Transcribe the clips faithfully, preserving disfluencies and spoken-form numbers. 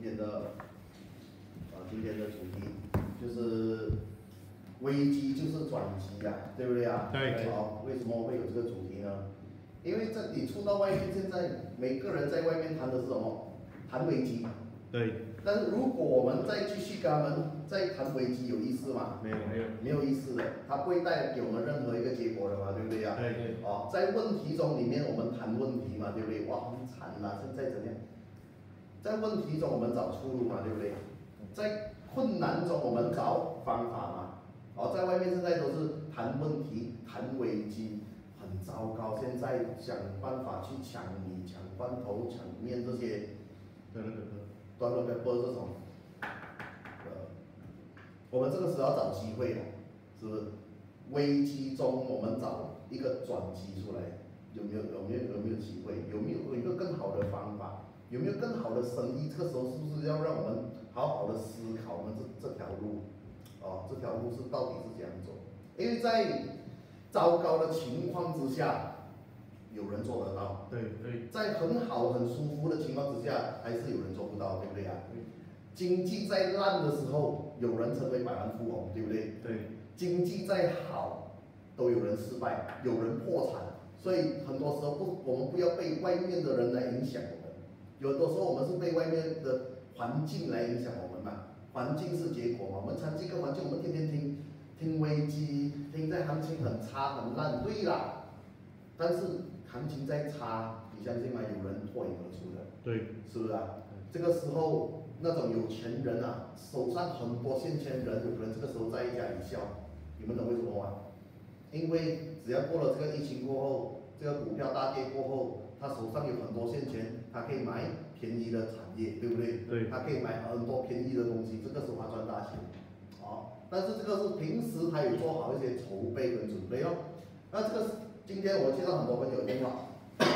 天的啊，今天的主题就是危机就是转机啊，对不对啊？ 对。 好，为什么会有这个主题呢？因为这你出到外面，现在每个人在外面谈的是什么？谈危机。 对。 但是如果我们再继续跟他们再谈危机，有意思吗？ 没有没有没有意思的，它不会带给我们任何一个结果的嘛，对不对呀？ 对对。 哦，在问题中里面我们谈问题嘛，对不对？哇，很惨啦，现在怎样？在问题中我们找出路嘛，对不对？在困难中我们找方法嘛。哦，在外面现在都是谈问题、谈危机，很糟糕。现在想办法去抢米、抢罐头、抢面这些， 对对对。 端了 pepper 这种，呃，我们这个时候要找机会了，是不是？危机中我们找一个转机出来，有没有有没有有没有机会？有没有有一个更好的方法？有没有更好的生意？这个时候是不是要让我们好好的思考我们这这条路？哦，这条路是到底是怎样走？因为在糟糕的情况之下，有人做得到。 对对。 在很好很舒服的情况之下，还是有人做不到，对不对呀？经济再烂的时候，有人成为百万富翁，对不对？ 对。 经济再好，都有人失败，有人破产。所以很多时候不，我们不要被外面的人来影响我们。有的时候我们是被外面的环境来影响我们嘛。环境是结果嘛。我们长期一个环境，我们天天听听危机，听在行情很差很烂，对啦。但是行情再差，你相信吗？有人脱颖而出的。 对。 是不是啊？这个时候那种有钱人啊，手上很多现钱人，有可能这个时候在一家一笑。你们懂为什么吗？因为只要过了这个疫情过后，这个股票大跌过后，他手上有很多现钱，他可以买便宜的产业，对不对？ 对。 他可以买很多便宜的东西，这个时候他赚大钱。哦，但是这个是平时他有做好一些筹备跟准备哦。那这个今天我接到很多朋友的电话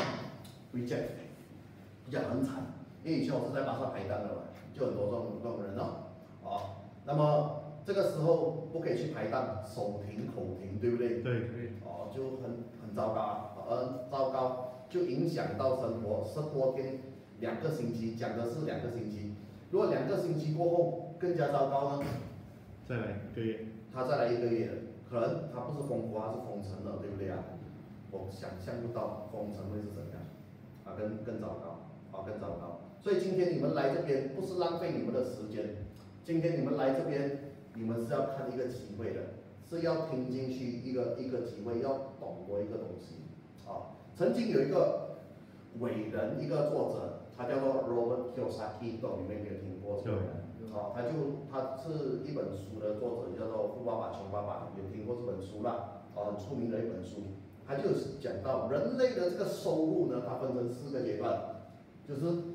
，reject， 讲很惨，因为以前我是在巴萨排档的嘛，就很多这种这种人哦。哦，那么这个时候不可以去排档，手停口停，对不对？ 对对。 哦，就很很糟糕啊，很糟糕，就影响到生活，十多天，两个星期，讲的是两个星期。如果两个星期过后更加糟糕呢？ 再来一个月。 他再来一个月，可能他不是封国，他是封城了，对不对啊？我想象不到封城会是怎样，啊，更更糟糕，啊，更糟糕。所以今天你们来这边不是浪费你们的时间，今天你们来这边，你们是要看一个机会的，是要听进去一个一个机会，要懂得一个东西。啊，曾经有一个伟人，一个作者，他叫做 Robert Kiyosaki， 不知道你们有没有听过这个人？啊，他就他是一本书的作者，叫做《富爸爸穷爸爸》，有听过这本书啦？啊，很出名的一本书。他就讲到人类的这个收入呢，它分成四个阶段，就是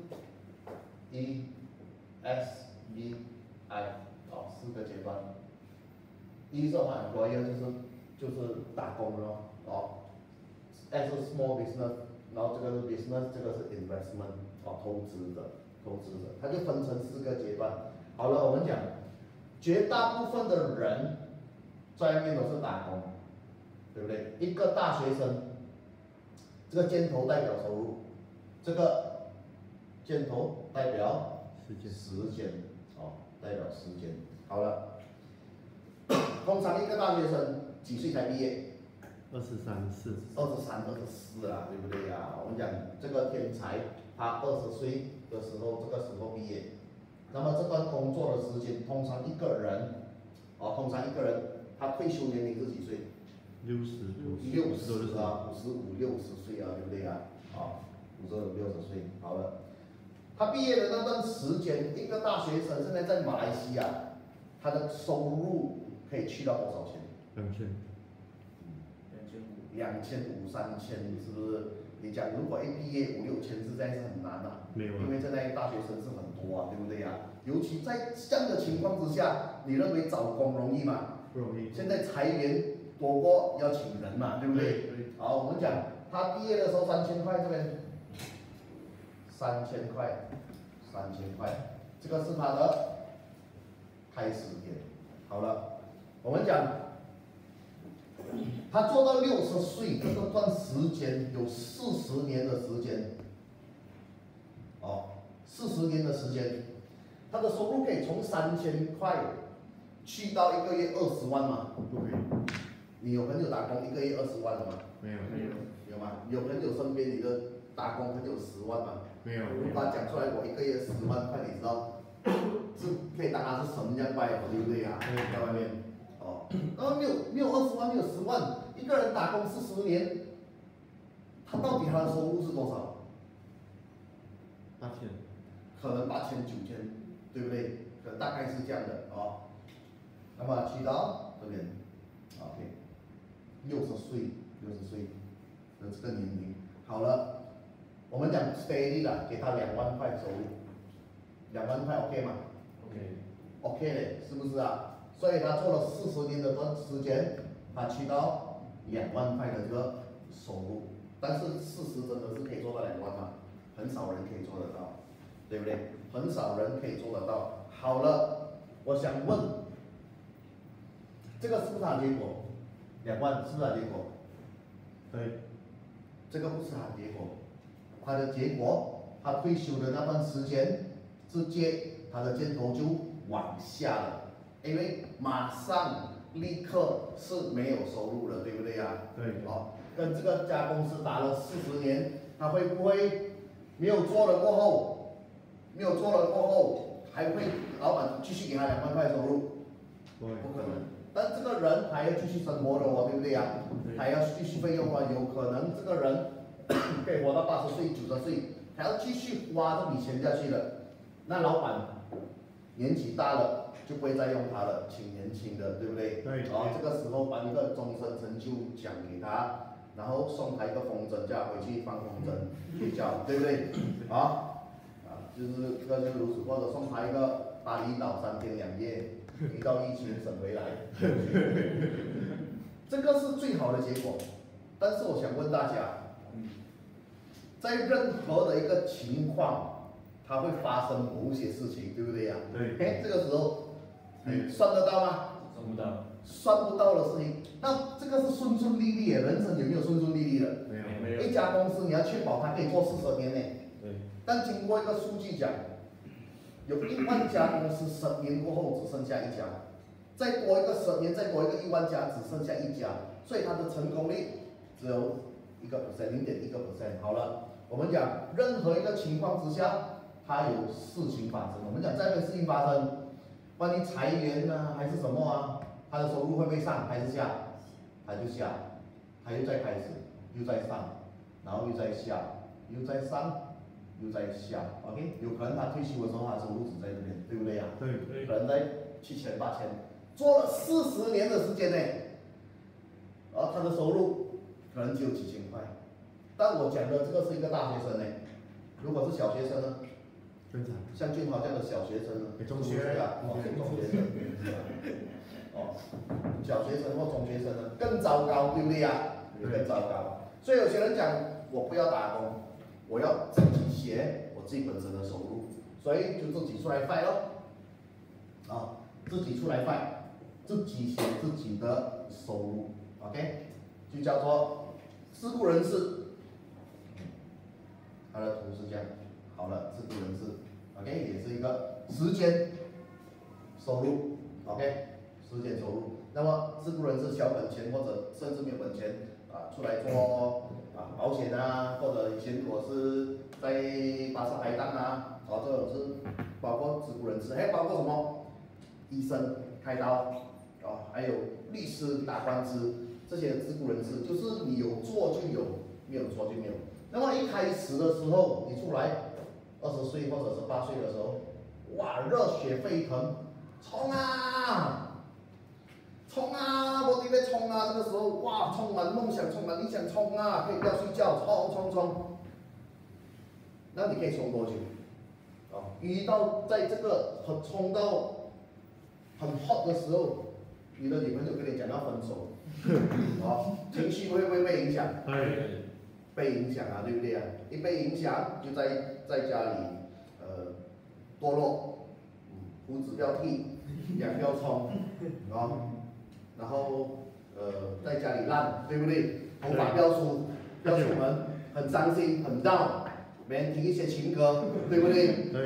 E S B I 啊，四个阶段。E 是 employer， 就是就是打工咯，哦。S 是 small business， 然后这个是 business， 这个是 investment， 哦，投资者，投资者，它就分成四个阶段。好了，我们讲，绝大部分的人在外面都是打工，对不对？一个大学生，这个箭头代表收入，这个箭头代表时间， 时间，哦，代表时间。好了，通常一个大学生几岁才毕业？ 二十三四。 二十三、二十四啦，对不对呀？我们讲这个天才，他二十岁的时候，这个时候毕业。那么这段工作的时间，通常一个人，哦，通常一个人，他退休年龄是几岁？ 六十多。 六十啊，五十五六十岁啊，对不对呀？啊，五十五六十岁，好了。他毕业的那段时间，一个大学生现在在马来西亚，他的收入可以去到多少钱？ 两千。 两千五。两千五、三千，是不是？你讲如果一毕业五六千，实在是很难啊。 没有啊。 因为现在大学生是很多啊，对不对呀？尤其在这样的情况之下，你认为找工容易吗？ 不容易。 现在裁员多过要请人嘛，对不对？ 对对。 好，我们讲他毕业的时候三千块，这边三千块，三千块，这个是他的开始点。好了，我们讲。他做到六十岁这段时间有四十年的时间，哦，四十年的时间， 他的收入可以从三千块去到一个月二十万吗？ 不可以， 你有朋友打工一个月二十万的吗？ 没有， 没有， 有吗？有朋友身边你的打工朋友十万吗？ 没有， 如果他讲出来我一个月十万块，你知道是可以当他是神一样拜的，对不对呀？在外面，哦，然后没有没有二十万，没有十万，一个人打工四十年，他到底他的收入是多少？ 八千， 可能八千九千，对不对？可能大概是这样的哦。那么去到这边 ，OK， 六十岁，六十岁的这个年龄，好了，我们讲 steady 的，给他两万块收入，两万块 OK 吗 OK， ？OK 嘞，是不是啊？所以他做了四十年的时间，他去到两万块的这个收入，但是事实真的是可以做到两万吗？很少人可以做得到，对不对？很少人可以做得到。好了，我想问，这个是不是他的结果？两万是不是他的结果？ 对， 这个不是他的结果，他的结果，他退休的那段时间，直接他的箭头就往下了，因为马上立刻是没有收入了，对不对呀？ 对， 好，跟这个家公司打了四十年，他会不会没有做了过后，没有做了过后，还会老板继续给他两万块收入？ 不会， 不可能。但这个人还要继续生活的哦，对不对呀？还要继续费用啊，有可能这个人可以活到八十岁、九十岁，还要继续花这笔钱下去的。那老板年纪大了就不会再用他了，请年轻的，对不对？ 对。 哦，这个时候颁一个终身成就奖给他，然后送他一个风筝，叫他回去放风筝睡觉，对不对？啊啊，就是这个就是如此，或者送他一个巴厘岛三天两夜。遇到疫情省回来，这个是最好的结果。但是我想问大家，在任何的一个情况，它会发生某些事情，对不对呀？ 对。 哎，这个时候你算得到吗？ 算不到。 算不到的事情，那这个是顺顺利利的，人生有没有顺顺利利的？ 没有， 没有。 一家公司你要确保它可以做四十年呢。 对。 但经过一个数据讲。有一万家公司十年过后只剩下一家，再多一个十年，再多一个一万家只剩下一家，所以它的成功率只有一个 percent， 零点一个 percent。好了，我们讲任何一个情况之下，它有事情发生。我们讲在没事情发生，关于裁员啊还是什么啊，它的收入会不会上还是下？它就下，它又再开始，又再上，然后又再下，又再上。又在下 ，OK， 有可能他退休的时候，他收入只在这边，对不对呀？ 对。 可能在七千八千，做了四十年的时间呢，而他的收入可能只有几千块。但我讲的这个是一个大学生呢，如果是小学生呢？ 更惨。 像俊豪这样的小学生呢？ 中学啊，哦，中学生，哦，小学生或中学生呢更糟糕，对不对呀？更糟糕。所以有些人讲，我不要打工。我要自己写我自己本身的收入，所以就自己出来 fight 咯，啊，自己出来 fight， 自己写自己的收入 ，OK， 就叫做自雇人士。它的图是这样，好了，自雇人士 ，OK， 也是一个时间收入 ，OK， 时间收入。那么自雇人士小本钱或者甚至没有本钱啊，出来做。啊，保险啊，或者以前我是在巴士海档啊，哦，这种是包括自雇人士，还有包括什么医生开刀，哦，还有律师打官司，这些自雇人士就是你有做就有，没有做就没有。那么一开始的时候，你出来二十岁或者是八岁的时候，哇，热血沸腾，冲啊！冲啊！我准备冲啊！这个时候，哇，充满梦想，充满理想，冲啊！可以不要睡觉，冲冲冲。那你可以冲多久？啊，遇到在这个很冲到很 hot 的时候，你的女朋友跟你讲要分手，啊，情绪会不会被影响？ 对， 被影响啊，对不对啊？一被影响，就在在家里，呃，堕落，胡子不要剃，痒不要冲，啊。然后，呃，在家里烂，对不对？头发不要梳，不要出门，很伤心，很 down，别人听一些情歌，对不对？ 对。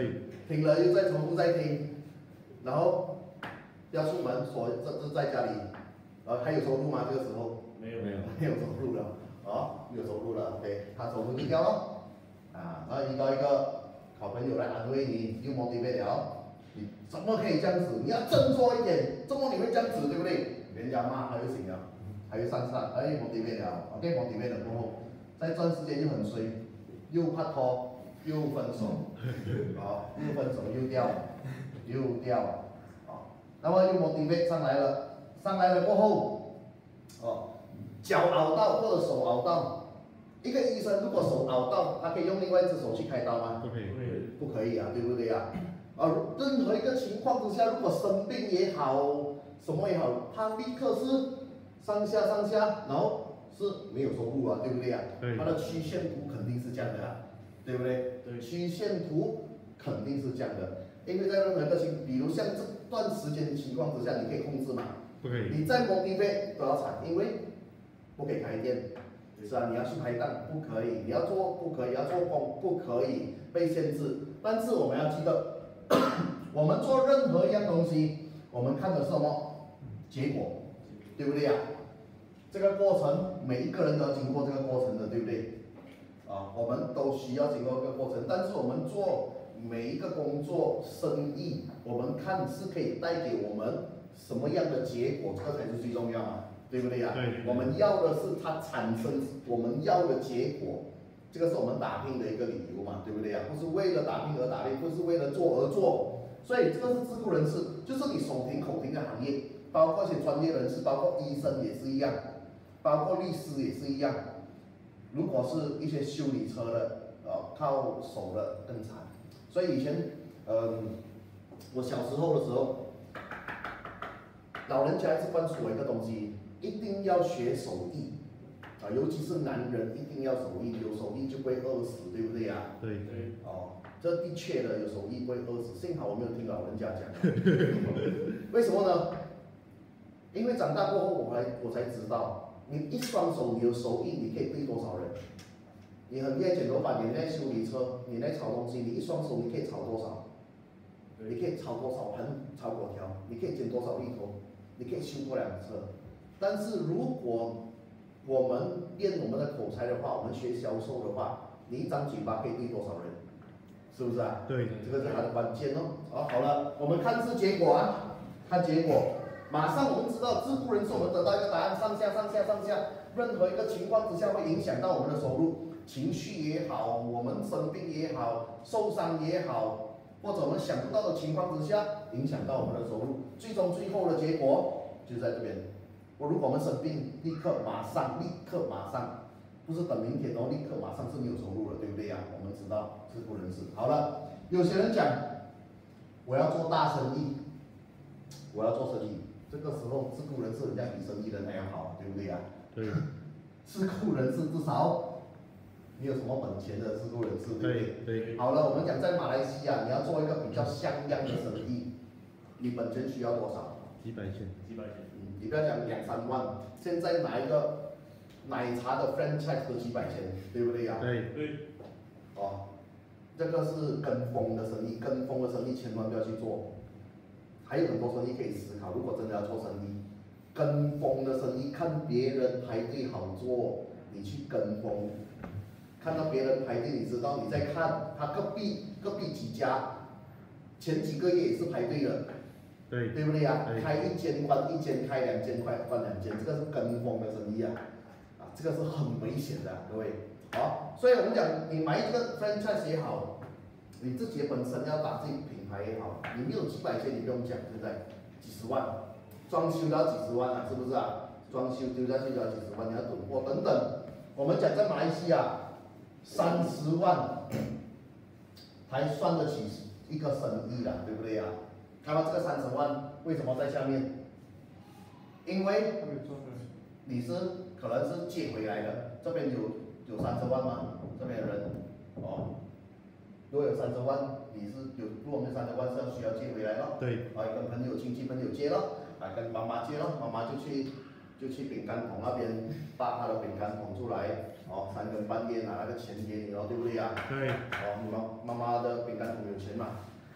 听了又再重复再听，然后要出门锁这这在家里，呃还有收入吗？这个时候没有没有没有收入了，哦，没有收入了 ，OK， 他收入低掉了，啊，然后遇到一个好朋友来安慰你，又 motivate 了，你怎么可以这样子？你要振作一点，怎么你会这样子，对不对？人家骂他就行了，他就上上，哎 motivate 了 ，OK motivate 了过后，在这段时间又很衰，又拍拖。又分手，好，又分手又掉，又掉，好，那么又 motivate 上来了，上来了过后，哦，脚拗到或者手拗到，一个医生如果手拗到，他可以用另外一只手去开刀吗？ 不可以， 不可以啊，对不对啊？啊，任何一个情况之下，如果生病也好，什么也好，他立刻是上下上下，然后是没有收入啊，对不对啊？他的曲线图肯定是这样的啊。对不对？对，曲线图肯定是这样的，因为在任何一个情，比如像这段时间情况之下，你可以控制嘛？ 不可以。你再 motivate 都要惨，因为不可以开店，是啊，你要去排档不可以，你要做不可以，要做工不可以，被限制。但是我们要记得，我们做任何一样东西，我们看的是什么？结果，对不对呀？这个过程，每一个人都要经过这个过程的，对不对？啊，我们都需要经过一个过程，但是我们做每一个工作、生意，我们看是可以带给我们什么样的结果，这个才是最重要嘛，对不对呀？ 对。 我们要的是它产生我们要的结果，这个是我们打拼的一个理由嘛，对不对呀？不是为了打拼而打拼，不是为了做而做，所以这个是自雇人士，就是你手停口停的行业，包括一些专业人士，包括医生也是一样，包括律师也是一样。如果是一些修理车的，呃，靠手的更惨。所以以前，嗯，我小时候的时候，老人家一直灌输我一个东西，一定要学手艺，啊，尤其是男人一定要手艺，有手艺就不会饿死，对不对呀？ 对对。 哦，这的确的，有手艺不会饿死。幸好我没有听老人家讲。为什么呢？因为长大过后，我才我才知道。你一双手你有手艺，你可以对多少人？你很厉害剪头发，你在修理车，你在炒东西，你一双手你可以炒多少？你可以炒多少盘炒粿条？你可以剪多少粒头？你可以修多辆车？但是如果我们练我们的口才的话，我们学销售的话，你一张嘴巴可以对多少人？是不是啊？ 对， 这个是它的关键哦。好，好了，我们看是结果啊，看结果。马上我们知道，自雇人士我们得到一个答案，上下上下上下，任何一个情况之下会影响到我们的收入，情绪也好，我们生病也好，受伤也好，或者我们想不到的情况之下，影响到我们的收入，最终最后的结果就在这边。我如果我们生病，立刻马上立刻马上，不是等明天哦，立刻马上是没有收入了，对不对呀？我们知道自雇人士。好了，有些人讲，我要做大生意，我要做生意。这个时候，自雇人士人家比生意人还要好，对不对呀？ 对。 自雇人士至少你有什么本钱的自雇人士，对不对？ 对对。 好了，我们讲在马来西亚，你要做一个比较像样的生意，你本钱需要多少？ 几百千。 几百千。 嗯，你不要讲两三万，现在拿一个奶茶的 franchise 都几百千，对不对呀？ 对对。 哦，这个是跟风的生意，跟风的生意千万不要去做。还有很多生意可以思考，如果真的要做生意，跟风的生意，看别人排队好做，你去跟风，看到别人排队，你知道你在看他隔壁隔壁几家，前几个月也是排队的， 对， 对不对呀？开一间关一间，开两间关关两间，这个是跟风的生意啊，啊，这个是很危险的，各位。好，所以我们讲，你买一个 franchise 也好，你自己本身要打自己品牌也好，你没有几百千，你不用讲，现在几十万，装修都要几十万啊，是不是啊？装修丢下去都要几十万，你要囤货等等。我们讲在马来西亚，三十万才算得起一个生意了，对不对呀？那么这个三十万为什么在下面？因为你是可能是借回来的，这边有有三十万嘛，这边的人哦。如果有三十万，你是有，如果没有三十万是要需要借回来咯。 对。 啊，跟朋友、亲戚、朋友借咯，啊，跟妈妈借咯，妈妈就去就去饼干桶那边搭他的饼干桶出来，哦，三更半夜拿那个钱给你咯，对不对呀？ 对。 哦，妈妈妈的饼干桶有钱嘛，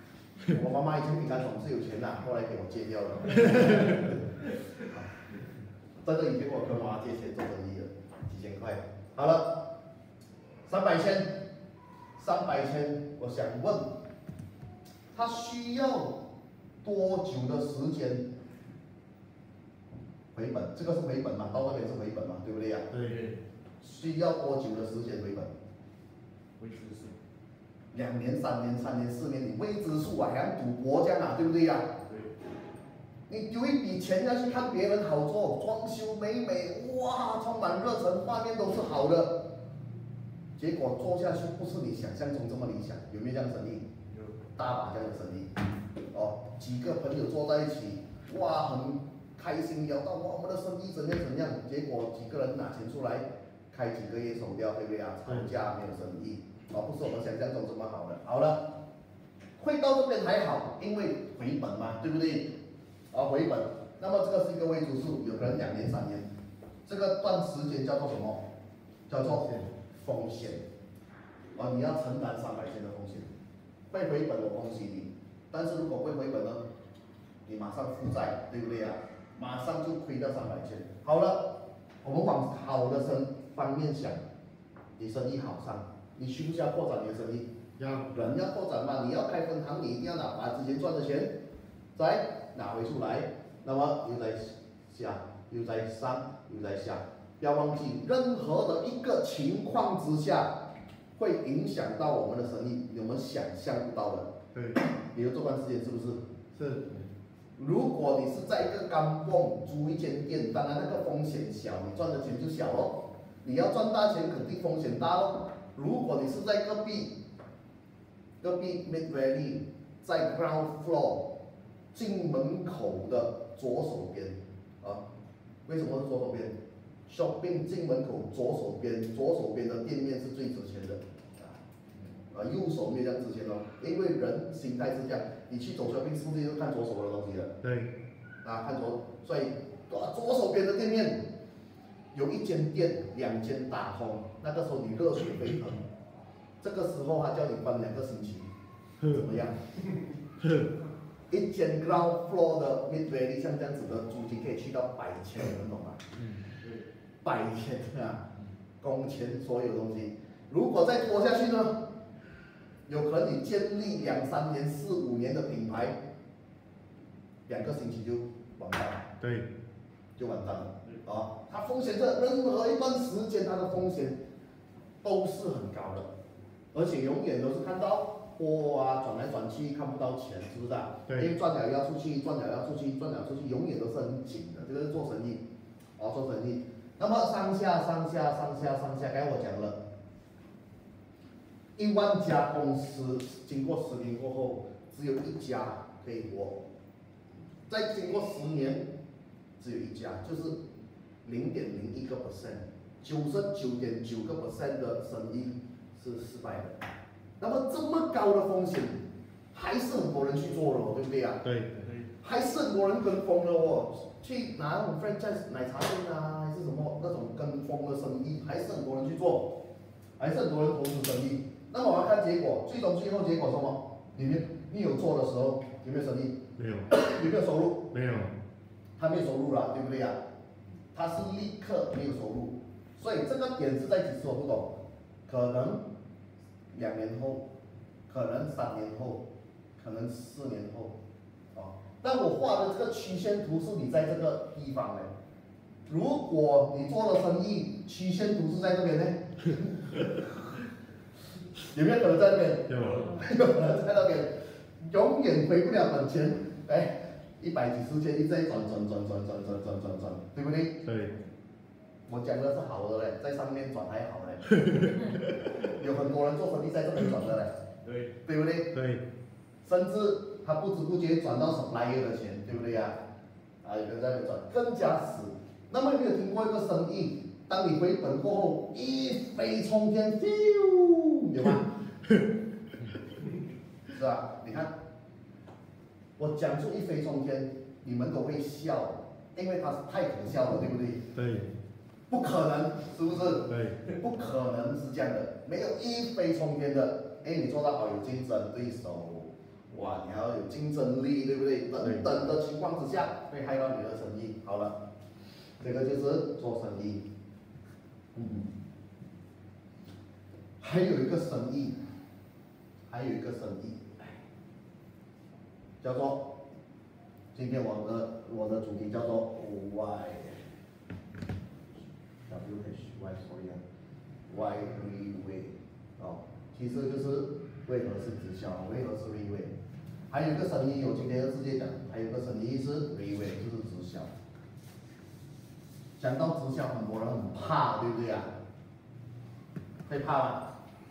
我妈妈以前饼干厂是有钱的，后来给我戒掉了。这个以前我跟妈妈借钱做生意的，几千块。好了，三百千，三百千，我想问，他需要多久的时间回本？这个是回本嘛？到那边是回本嘛？对不对呀？ 对。 需要多久的时间回本？ 未知数。 两年、三年、三年、四年，你未知数啊，好像赌博这样啊，对不对呀？ 对。 你丢一笔钱要去看别人好做，装修美美，哇，充满热忱，画面都是好的，结果做下去不是你想象中这么理想，有没有这样的生意？ 有。 大把这样的生意，哦，几个朋友坐在一起，哇，很开心聊到哇我们的生意怎样怎样，结果几个人拿钱出来，开几个月收掉，对不对啊？吵架没有生意，哦，不是我们想象中这么好的。好了，会到这边还好，因为回本嘛，对不对？啊，回本，那么这个是一个未知数，有可能两年、三年，这个段时间叫做什么？叫做风险。哦，你要承担三百千的风险，会回本我恭喜你，但是如果会回本呢，你马上负债，对不对呀？马上就亏掉三百千。好了，我们往好的生方面想，你生意好上，你需不需要扩展你的生意？ 要。 人要扩展嘛，你要开分行，你一定要拿把之前赚的钱再拿回出来，那么又在下，又在上，又在下，不要忘记，任何的一个情况之下，会影响到我们的生意，我们想象不到的。 对。 比如这段时间是不是？ 是。 如果你是在一个钢蹦租一间店，当然那个风险小，你赚的钱就小咯。你要赚大钱，肯定风险大咯。如果你是在隔壁，隔壁 Mid Valley， 在 Ground Floor。进门口的左手边，啊，为什么是左手边 ？shopping 进门口左手边，左手边的店面是最值钱的，啊，右手没有这样值钱哦，因为人心态是这样，你去走 shopping 是不是就看左手的东西的？ 对。 啊，看左，所以左手边的店面，有一间店，两间打通，那个时候你热血沸腾，这个时候他叫你分两个星期，怎么样？一间 ground floor 的 mid valley 像这样子的租金可以去到百千，你懂吗？ 嗯，对。 百千啊，工钱所有东西，如果再拖下去呢，有可能你建立两三年、四五年的品牌，两个星期就完蛋了。 对。 就完蛋了。啊，它风险这任何一段时间它的风险都是很高的，而且永远都是看到。货啊，转来转去看不到钱，是不是啊？因为赚了要出去，赚了要出去，赚了出去，永远都是很紧的。这个是做生意，哦，做生意。那么上下上下上下上下，刚才我讲了，一万家公司经过十年过后，只有一家可以活。再经过十年，只有一家，就是零点零一个 percent， 九十九点九个 percent 的生意是失败的。那么这么高的风险，还是很多人去做了，对不对啊？ 对对。 还是很多人跟风了哦，去拿那种 franchise 奶茶店啊，还是什么那种跟风的生意，还是很多人去做，还是很多人投资生意。那么我要看结果，最终最后结果什么？你们你有做的时候有没有生意？ 没有。 有没有收入？ 没有。 他没有收入了，对不对呀？他是立刻没有收入，所以这个点是在几时我不懂，可能。两年后，可能三年后，可能四年后，哦，但我画的这个曲线图是你在这个地方的，如果你做了生意，曲线图是在这边呢，有没有可能在那边？ 有。 有可能在那边，永远回不了本钱，哎，一百几十千一直在转转转转转转转转转，对不对？ 对。 我讲的是好的嘞，在上面转还好嘞，有很多人做生意在这边转的嘞， 对， 对不对？ 对。 甚至他不知不觉转到supplier的钱，对不对呀？啊，有人在那边转，更加死。那么有没有听过一个生意，当你回本过后一飞冲天，有吗？是吧？你看，我讲出一飞冲天，你们都会笑，因为它是太可笑了，对不对？ 对。 不可能，是不是？ 对。 不可能是这样的，没有一飞冲天的。哎，你做得好，有竞争对手， 哇，你还要有竞争力，对不对？等等的情况之下，会害到你的生意。好了，这个就是做生意。嗯，还有一个生意，还有一个生意，叫做今天我的我的主题叫做 Why W H Y sorry 啊 Why Reway 哦，其实就是为何是直销，为何是 Reway。还有一个生意，我今天要直接讲，还有一个生意是 Reway， 就是直销。讲到直销，很多人很怕，对不对啊？会怕吗？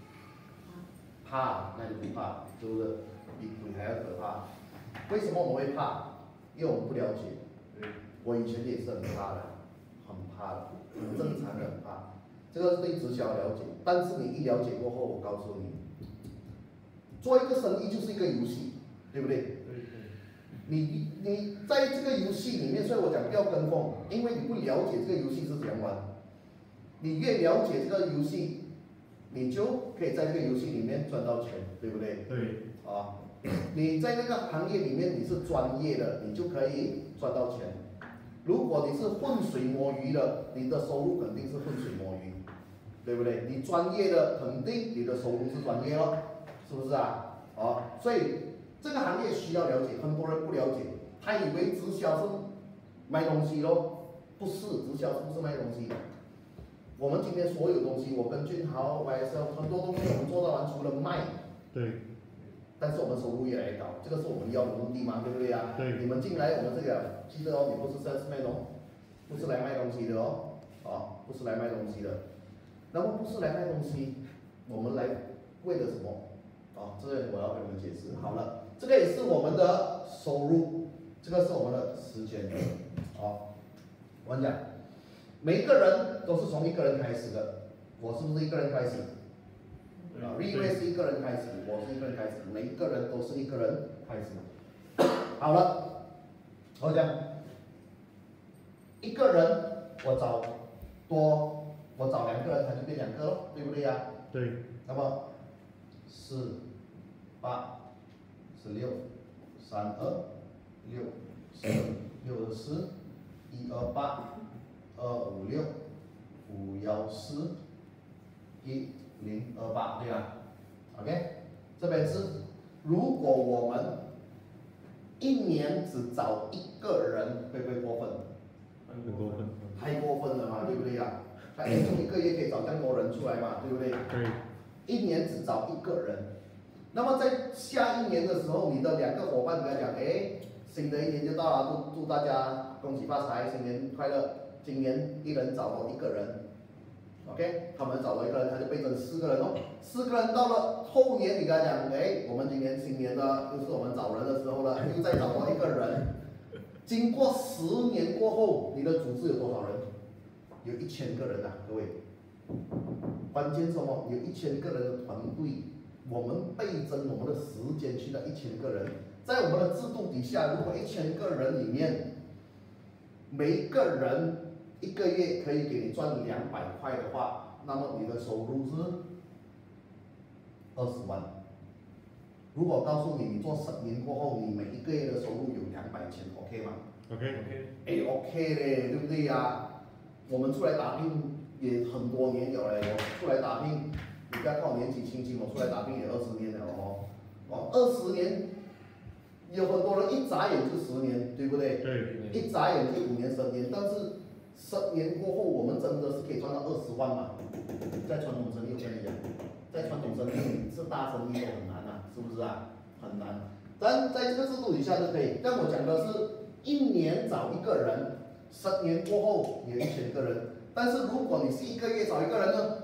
怕，那就不怕，是不是？比鬼还要可怕。为什么我们会怕？因为我们不了解。我以前也是很怕的，很怕的，很正常的很怕。这个是对直销了解，但是你一了解过后，我告诉你，做一个生意就是一个游戏，对不对？ 对对。 你你在这个游戏里面，所以我讲不要跟风，因为你不了解这个游戏是怎样玩。你越了解这个游戏，你就可以在这个游戏里面赚到钱，对不对？ 对。 啊，你在那个行业里面你是专业的，你就可以赚到钱。如果你是浑水摸鱼的，你的收入肯定是浑水摸鱼，对不对？你专业的，肯定你的收入是专业咯，是不是啊？啊，所以这个行业需要了解，很多人不了解，他以为直销是卖东西咯，不是，直销不是卖东西。我们今天所有东西，我跟俊豪、Y S L 很多东西我们做到完，除了卖， 对。 但是我们收入越来越高，这个是我们要的目的嘛，对不对呀？ 对。 你们进来我们这个，记得哦，你不是 salesman 哦，不是来卖东西的哦，啊，不是来卖东西的。那么不是来卖东西，我们来为了什么？啊，这个我要跟你们解释。好了，这个也是我们的收入，这个是我们的时间。好，我跟你讲，每个人都是从一个人开始的，我是不是一个人开始？啊 ，Reway 是一个人开始，我是一个人开始，每一个人都是一个人开始。好了，我讲，一个人我找多，我找两个人，他就变两个咯，对不对呀？ 对。 那么四、八、十六、三二、六、十、六二四、一二八、二五六、五幺四、一。零二八对吧 ？OK， 这边是如果我们一年只找一个人，会不会过分？ 很过分。 太过分了嘛，对不对呀？他一一个月可以找更多人出来嘛，对不对？ 对。 一年只找一个人，那么在下一年的时候，你的两个伙伴跟他讲，哎，新的一年就到了，祝祝大家恭喜发财，新年快乐。今年一人找我一个人。OK， 他们找到一个人，他就变成四个人哦。四个人到了后年，你跟他讲，哎，我们今年新年呢，又是我们找人的时候了，又再找到一个人。经过十年过后，你的组织有多少人？有一千个人啊，各位。关键是什么？有一千个人的团队，我们倍增我们的时间去了一千个人，在我们的制度底下，如果一千个人里面，每一个人一个月可以给你赚两百块的话，那么你的收入是二十万。如果告诉你，你做十年过后，你每一个月的收入有两百千 ，OK 吗 ？OK OK。 哎 ，OK 嘞，对不对呀、啊？我们出来打拼也很多年了嘞，我出来打拼，你不要看我年纪轻轻，我出来打拼也二十年了哦，哦，二十年，有很多人一眨眼就十年，对不对？ 对。 一眨眼就五年、十年，但是十年过后，我们真的是可以赚到二十万嘛？在传统生意我跟你讲，在传统生意是大生意都很难啊，是不是啊？很难。但在这个制度底下就可以。但我讲的是一年找一个人，十年过后有一千个人。但是如果你是一个月找一个人呢，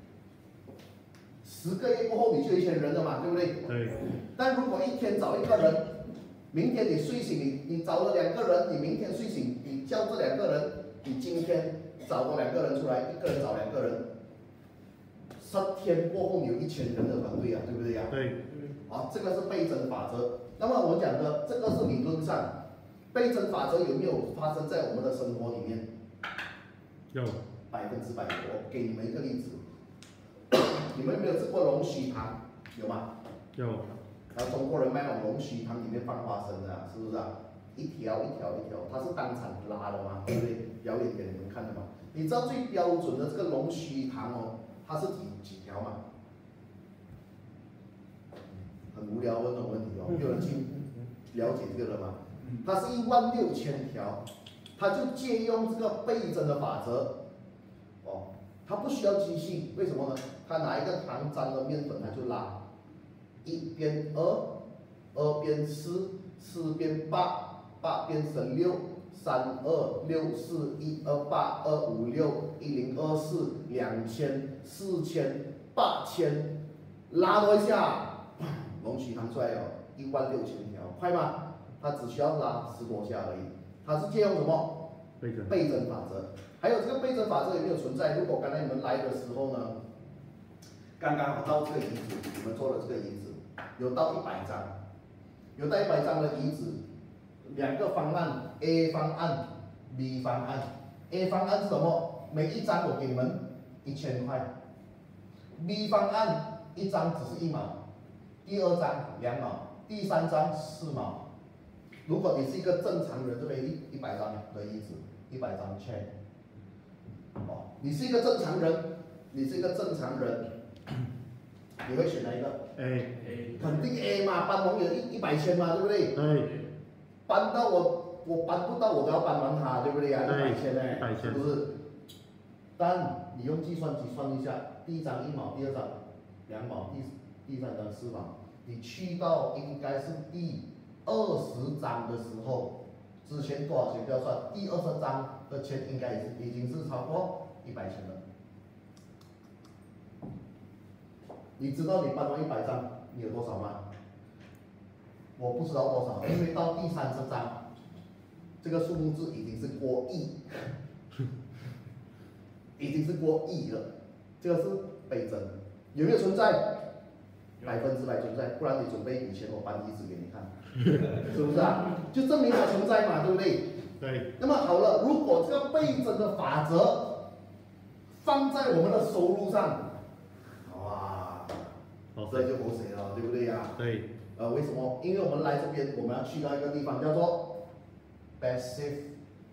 十个月过后你就一千人了嘛，对不对？ 对。 但如果一天找一个人，明天你睡醒，你你找了两个人，你明天睡醒，你叫这两个人，你今天找多两个人出来，一个人找两个人，十天过后你有一千人的团队啊，对不对呀、啊？ 对。 啊，这个是倍增法则。那么我讲的这个是理论上，倍增法则有没有发生在我们的生活里面？ 有。 百分之百有。我给你们一个例子，你们有没有吃过龙须糖？有吗？ 有。 然后中国人卖那种龙须汤里面放花生的、啊，是不是啊？一条一条一条，它是当场拉的嘛，对不对？表演给你们看的嘛。你知道最标准的这个龙须糖哦，它是几几条吗？很无聊问这种问题哦，有人去了解这个了吗？它是一万六千条，它就借用这个倍增的法则，哦，它不需要机器，为什么呢？它拿一个糖沾了面粉，它就拉，一变二，二变四，四变八，八变成六，三二六四一二八二五六一零二四两千四千八千，拉多一下。龙须糖出来了，一万六千条，快吗？它只需要拉十多下而已。它是借用什么？ 倍增。 倍增法则。还有这个倍增法则有没有存在？如果刚才你们来的时候呢，刚刚好到这个椅子，你们坐的这个椅子有到一百张，有到一百张的椅子，两个方案 A 方案 B 方案。A 方案是什么？每一张我给你们一千块。B 方案一张只是一毛。第二张两毛，第三张四毛。如果你是一个正常人，这边一一百张的椅子，一百张 chair。哦，你是一个正常人，你是一个正常人，你会选哪一个 ？A。 肯定 A 嘛，搬完有一一百千嘛，对不对？ 对。 搬到我我搬不到，我都要搬完它，对不对啊？一百千呢，是不是？但你用计算机算一下，第一张一毛，第二张两毛，第第三张四毛，你去到应该是第二十张的时候，之前多少钱不要算，第二十张的钱应该是已经是超过一百千了。你知道你搬完一百张你有多少吗？我不知道多少，因为到第三十张，这个数目字已经是过亿，已经是过亿了，这个是倍增，有没有存在？百分之百存在，不然你准备以前我搬椅子给你看，是不是啊？就证明它存在嘛，对不对？ 对。 那么好了，如果这个倍增的法则放在我们的收入上，哇，这就好水了，对不对呀？ 对。 呃，为什么？因为我们来这边，我们要去到一个地方叫做 passive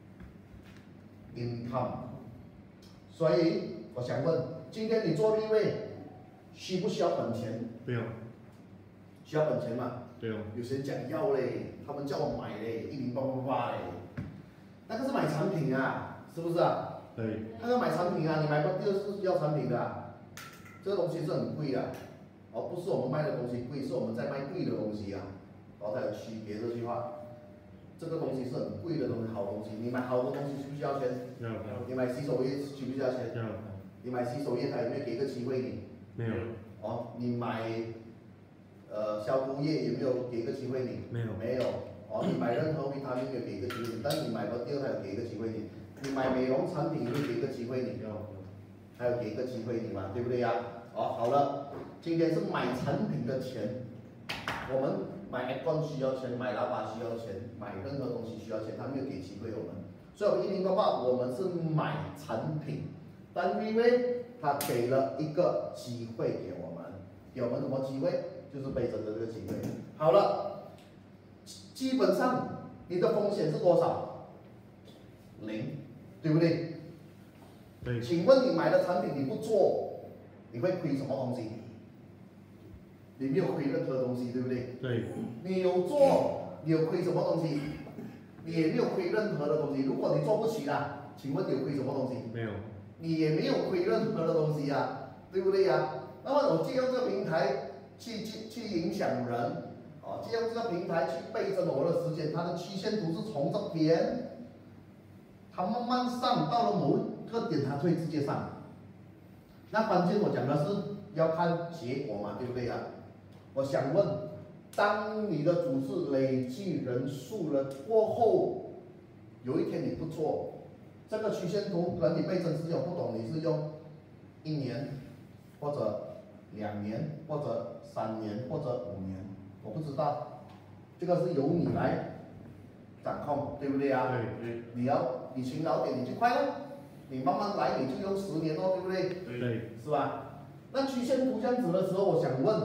income， 所以我想问，今天你做立位需不需要本钱？ 不用。 需要本钱吗？ 不用。 有些人讲要嘞，他们叫我买嘞，一零八八八嘞，那个是买产品啊，是不是啊？ 对。 那个买产品啊，你买过第二是要产品的、啊，这个东西是很贵的、啊，而不是我们卖的东西贵，是我们在卖贵的东西啊，然后才有区别这句话。这个东西是很贵的东西，好东西，你买好的东西需不需要钱？ 要。 你买洗手液需不需要钱？ 要。 你买洗手液，他有没有给个机会你？ 没有。 哦，你买呃消毒液有没有给个机会你？ 没有。 没有。哦，你买任何维他命有给个机会你，但你买个第二他有给个机会你。你买美容产品有没有给个机会你？ 要。 还有给个机会你嘛，对不对呀？哦，好了，今天是买产品的钱，我们买 aircon 需要钱，买喇叭需要钱，买任何东西需要钱，他没有给机会我们，所以我们一零八八我们是买产品，但因为他给了一个机会给我们，给我们什么机会？就是倍增的这个机会。好了，基本上你的风险是多少？零，对不对？ 对。 请问你买的产品你不做，你会亏什么东西？你没有亏任何东西，对不对？ 对。 你有做，你有亏什么东西？你也没有亏任何的东西。如果你做不起啦，请问你有亏什么东西？ 没有。 你也没有亏任何的东西呀，对不对呀？那么我借用这个平台去去去影响人，啊，借用这个平台去倍增我的时间，它的曲线图是从这边，它慢慢上到了某一个点，它会直接上。那关键我讲的是要看结果嘛，对不对呀？我想问，当你的组织累计人数了过后，有一天你不做，这个曲线图跟你倍增时间我不懂，你是用一年，或者两年，或者三年，或者五年，我不知道，这个是由你来掌控，对不对啊？ 对对。 你要你勤劳点，你就快了。你慢慢来，你就用十年哦，对不对？ 对。 是吧？那曲线图这样子的时候，我想问，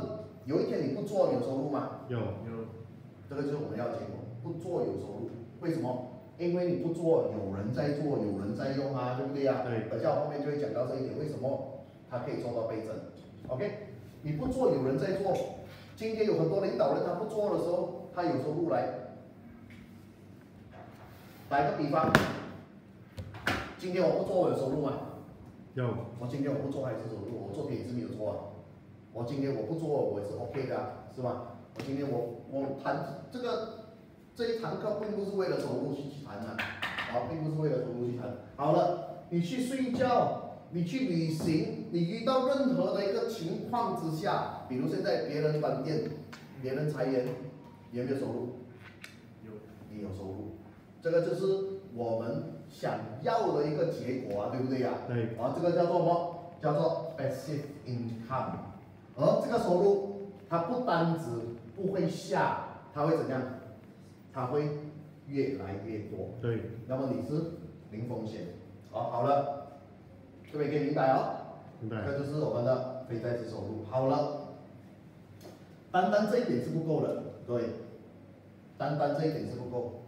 有一天你不做有收入吗？ 有有， 这个就是我们要的结果，不做有收入，为什么？因为你不做，有人在做，有人在用啊，对不对呀、啊？ 对。 等下我后面就会讲到这一点，为什么它可以做到倍增 ？OK， 你不做，有人在做。今天有很多领导人他不做的时候，他有收入来。打一个比方，今天我不做，我有收入吗？ 有。 我今天我不做还是收入，我做也是没有错啊。我今天我不做，我也是 OK 的、啊，是吧？我今天我我谈这个。这一堂课并不是为了收入去谈的，啊，并不是为了收入去谈。好了，你去睡觉，你去旅行，你遇到任何的一个情况之下，比如现在别人关店，别人裁员，有没有收入？ 有， 你有收入，这个就是我们想要的一个结果啊，对不对呀、啊？ 对。 啊，这个叫做什么？叫做 passive income。而这个收入，它不单只不会下，它会怎样？它会越来越多， 对。 那么你是零风险，好，好了，各位可以明白哦。 明白。 这就是我们的非在职收入。好了，单单这一点是不够的，各位，单单这一点是不够。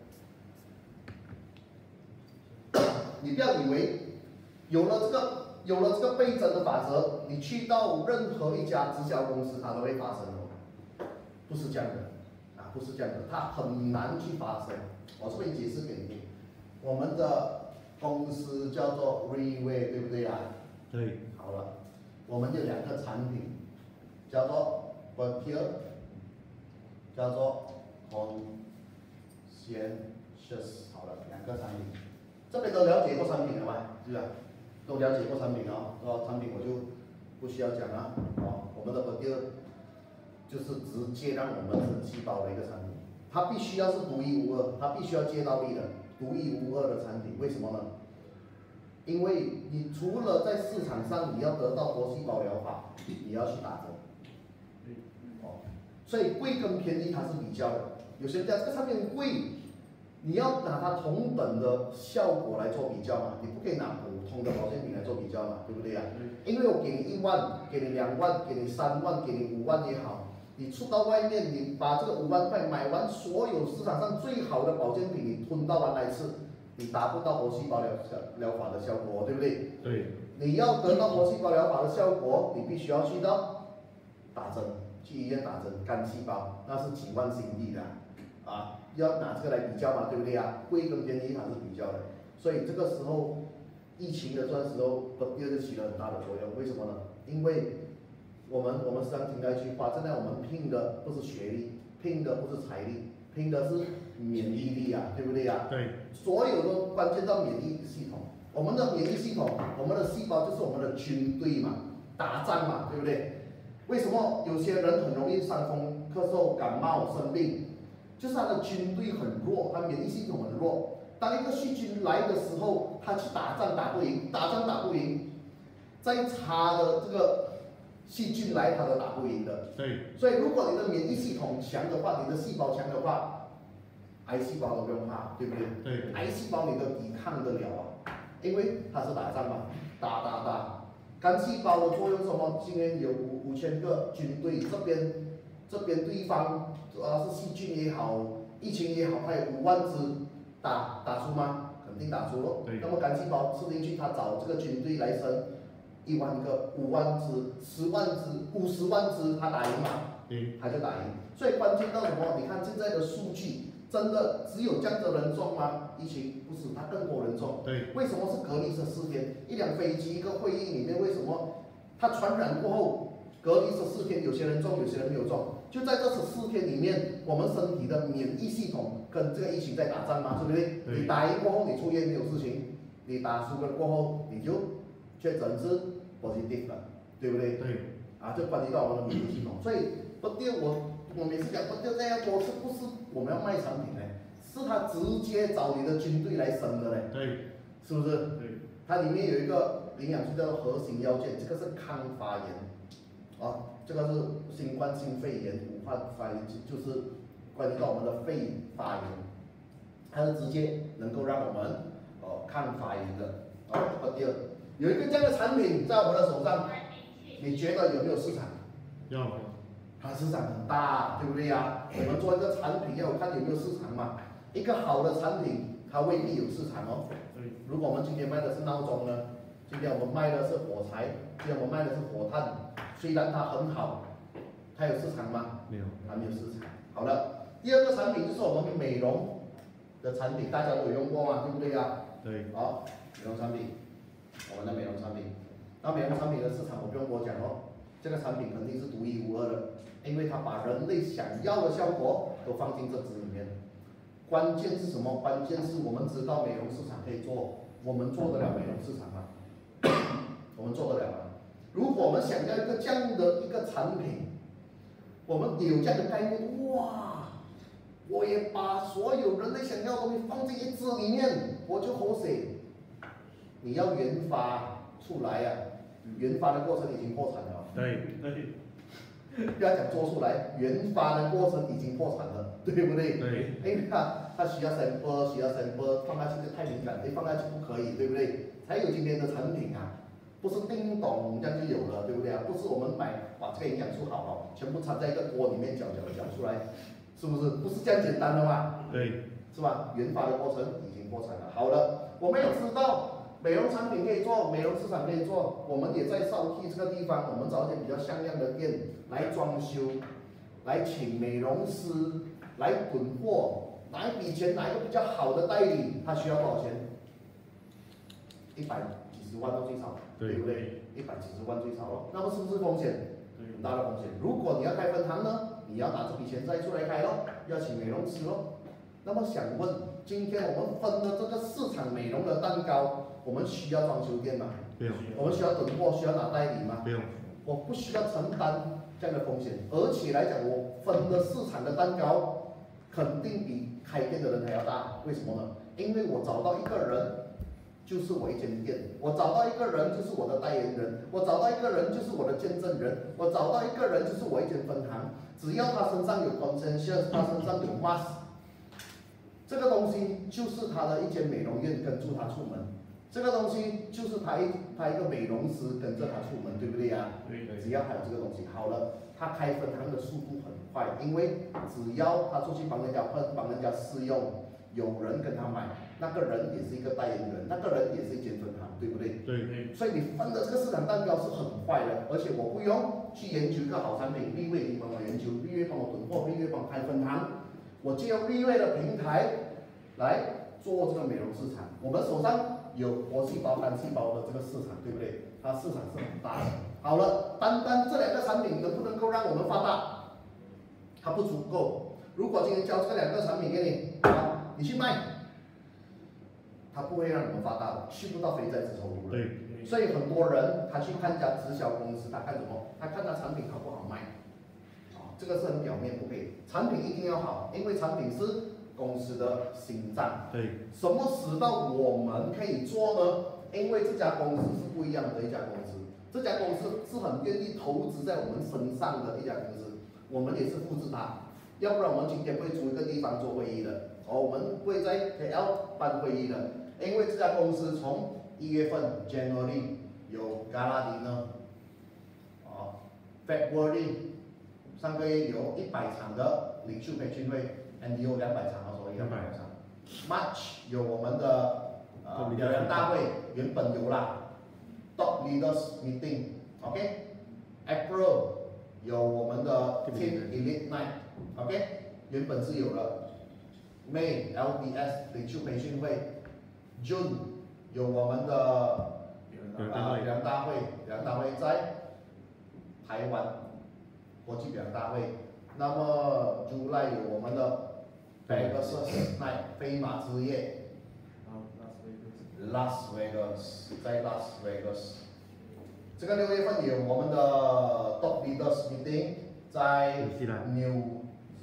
你不要以为有了这个有了这个倍增的法则，你去到任何一家直销公司，它都会发生哦，不是这样的。不是这样的，它很难去发生。我这边解释给你听，我们的公司叫做 Reway， 对不对啊？ 对。 好了，我们有两个产品，叫做 Vertier， 叫做 Conscientious。好了，两个产品，这边都了解过产品了吗？是吧？都了解过产品哦，哦，产品我就不需要讲了。哦，我们的 Vertier。就是直接让我们整细胞的一个产品，它必须要是独一无二，它必须要接到力的，独一无二的产品。为什么呢？因为你除了在市场上你要得到活细胞疗法，你要去打针，哦，所以贵跟便宜它是比较的。有些人讲这个产品贵，你要拿它同等的效果来做比较嘛，你不可以拿普通的保健品来做比较嘛，对不对呀、啊？因为我给你一万，给你两万，给你三万，给你五万也好。你出到外面，你把这个五万块买完所有市场上最好的保健品，你吞到完来吃，你达不到活细胞疗疗法的效果，对不对？ 对。 你要得到活细胞疗法的效果，你必须要去到打针，去医院打针，干细胞那是几万新币的，啊，要拿这个来比较嘛，对不对啊？贵跟便宜它是比较的，所以这个时候疫情的这时候，第二就起了很大的作用。为什么呢？因为我们我们时常听到一句话，现在我们拼的不是学历，拼的不是财力，拼的是免疫力啊，对不对呀、啊？ 对。 所有都关键到免疫系统，我们的免疫系统，我们的细胞就是我们的军队嘛，打仗嘛，对不对？为什么有些人很容易伤风、咳嗽、感冒、生病？就是他的军队很弱，他免疫系统很弱。当一个细菌来的时候，他去打仗打不赢，打仗打不赢，再差的这个。细菌来，它都打不赢的。 对。 所以，如果你的免疫系统强的话，你的细胞强的话，癌细胞都不用怕，对不对？ 对。 癌细胞你都抵抗得了啊，因为它是打仗嘛，打打打。干细胞的作用是什么？今天有五五千个军队，这边这边对方啊是细菌也好，疫情也好，它有五万只，打打出吗？肯定打出咯。那么干细胞吃进去，它找这个军队来生。一万个、五万只、十万只、五十万只，他打赢吗？ 赢， 他就打赢。所以关键到什么？你看现在的数据，真的只有这样的人中吗？疫情不是，他更多人中。 对。 为什么是隔离十四天？一辆飞机一个会议里面，为什么他传染过后隔离十四天，有些人中，有些人没有中？就在这十四天里面，我们身体的免疫系统跟这个疫情在打仗嘛，对不对？ 对。 你打赢过后，你出院没有事情；你打输了过后，你就确诊是 positive 了，对不对？ 对。啊， 这关系到我们的免疫系统，所以不丢我我每次讲不丢这样多，是不是我们要卖产品呢？是他直接找你的军队来生的嘞。 对。是不是？ 对。 它里面有一个营养素叫做核心要件，这个是抗发炎，啊，这个是新冠性肺炎、武汉发炎，就是关系到我们的肺发炎，它是直接能够让我们哦抗发炎的。啊，第二，有一个这样的产品在我们的手上，你觉得有没有市场？ 有。 它市场很大，对不对呀？我们做一个产品要看有没有市场嘛。一个好的产品，它未必有市场哦。如果我们今天卖的是闹钟呢，今天我们卖的是火柴，今天我们卖的是火炭，虽然它很好，它有市场吗？ 没有， 它没有市场。好了，第二个产品就是我们美容的产品，大家都有用过嘛，对不对呀？ 对。 好，美容产品，我们的美容产品，那美容产品的市场我不用多讲哦，这个产品肯定是独一无二的，因为它把人类想要的效果都放进这支里面。关键是什么？关键是我们知道美容市场可以做，我们做得了美容市场吗？我们做得了吗？如果我们想要一个这样的一个产品，我们有这样的概念，哇，我也把所有人类想要的东西放进一支里面，我就好写。你要研发出来呀、啊，研发的过程已经破产了。 对对。 不要讲做出来，研发的过程已经破产了，对不对？ 对。 因为它它需要 sample， 需要 sample， 放下去就太敏感，一放下去不可以，对不对？才有今天的产品啊，不是叮咚这样就有了，对不对啊？不是我们买把这个营养素好好，全部掺在一个锅里面搅搅搅出来，是不是？不是这样简单的嘛？ 对。 是吧？研发的过程已经破产了。好了，我们有知道。美容产品可以做，美容市场可以做，我们也在少 T 这个地方，我们找一些比较像样的店来装修，来请美容师来囤货，哪一笔钱哪一个比较好的代理，他需要多少钱？一百几十万到最少，对不对？一百几十万最少咯，那么是不是风险？很大的风险。如果你要开分行呢，你要拿这笔钱再出来开咯，要请美容师咯。那么想问，今天我们分的这个市场美容的蛋糕。我们需要装修店吗？ 不用。 我们需要囤货，需要拿代理吗？ 不用。 我不需要承担这样的风险，而且来讲，我分的市场的蛋糕肯定比开店的人还要大。为什么呢？因为我找到一个人，就是我一间店；我找到一个人，就是我的代言人；我找到一个人，就是我的见证人；我找到一个人，就是我一间分行。只要他身上有 consensus， 他身上有 mask， 这个东西就是他的一间美容院跟住他出门。这个东西就是他一他一个美容师跟着他出门，对不对呀？ 对对。 只要还有这个东西，好了，他开分行的速度很快，因为只要他出去帮人家碰，帮人家试用，有人跟他买，那个人也是一个代言人，那个人也是一间分行，对不对？ 对对。 所以你分的这个市场蛋糕是很快的，而且我不用去研究一个好产品，立位你帮我研究，立位帮我囤货，立位帮我开分行，我就用立位的平台来做这个美容市场，我们手上。有活细胞、干细胞的这个市场，对不对？它市场是很大的。好了，单单这两个产品能不能够让我们发大？它不足够。如果今天交这两个产品给你，啊，你去卖，它不会让你们发大的，去不到肥宅之头路了。 对。 所以很多人他去看一家直销公司，他看什么？他看他产品好不好卖。啊，这个是很表面，不可以。产品一定要好，因为产品是公司的心脏。 对。 什么使到我们可以做呢？因为这家公司是不一样的一家公司，这家公司是很愿意投资在我们身上的一家公司，我们也是复制它。要不然我们今天不会租一个地方做会议的，哦，我们不会在 K L 办会议的，因为这家公司从一月份 January 有 Gala Dinner， 哦 ，February 上个月有一百场的领袖培训会 ，and 有两百场，所以两百场。March 有我们的呃表扬大会，原本有啦 ，Top Leaders Meeting，OK，April 有我们的 Team Elite Night，OK， 原本是有的。May L D S 领袖培训会 ，June 有我们的啊表扬大会，表扬大会在台湾国际表扬大会。那么 July 有我们的 Pegasus Night 飞马之夜 ，Las Vegas 在 Las Vegas。这个六月份有我们的 Top Leaders Meeting 在 New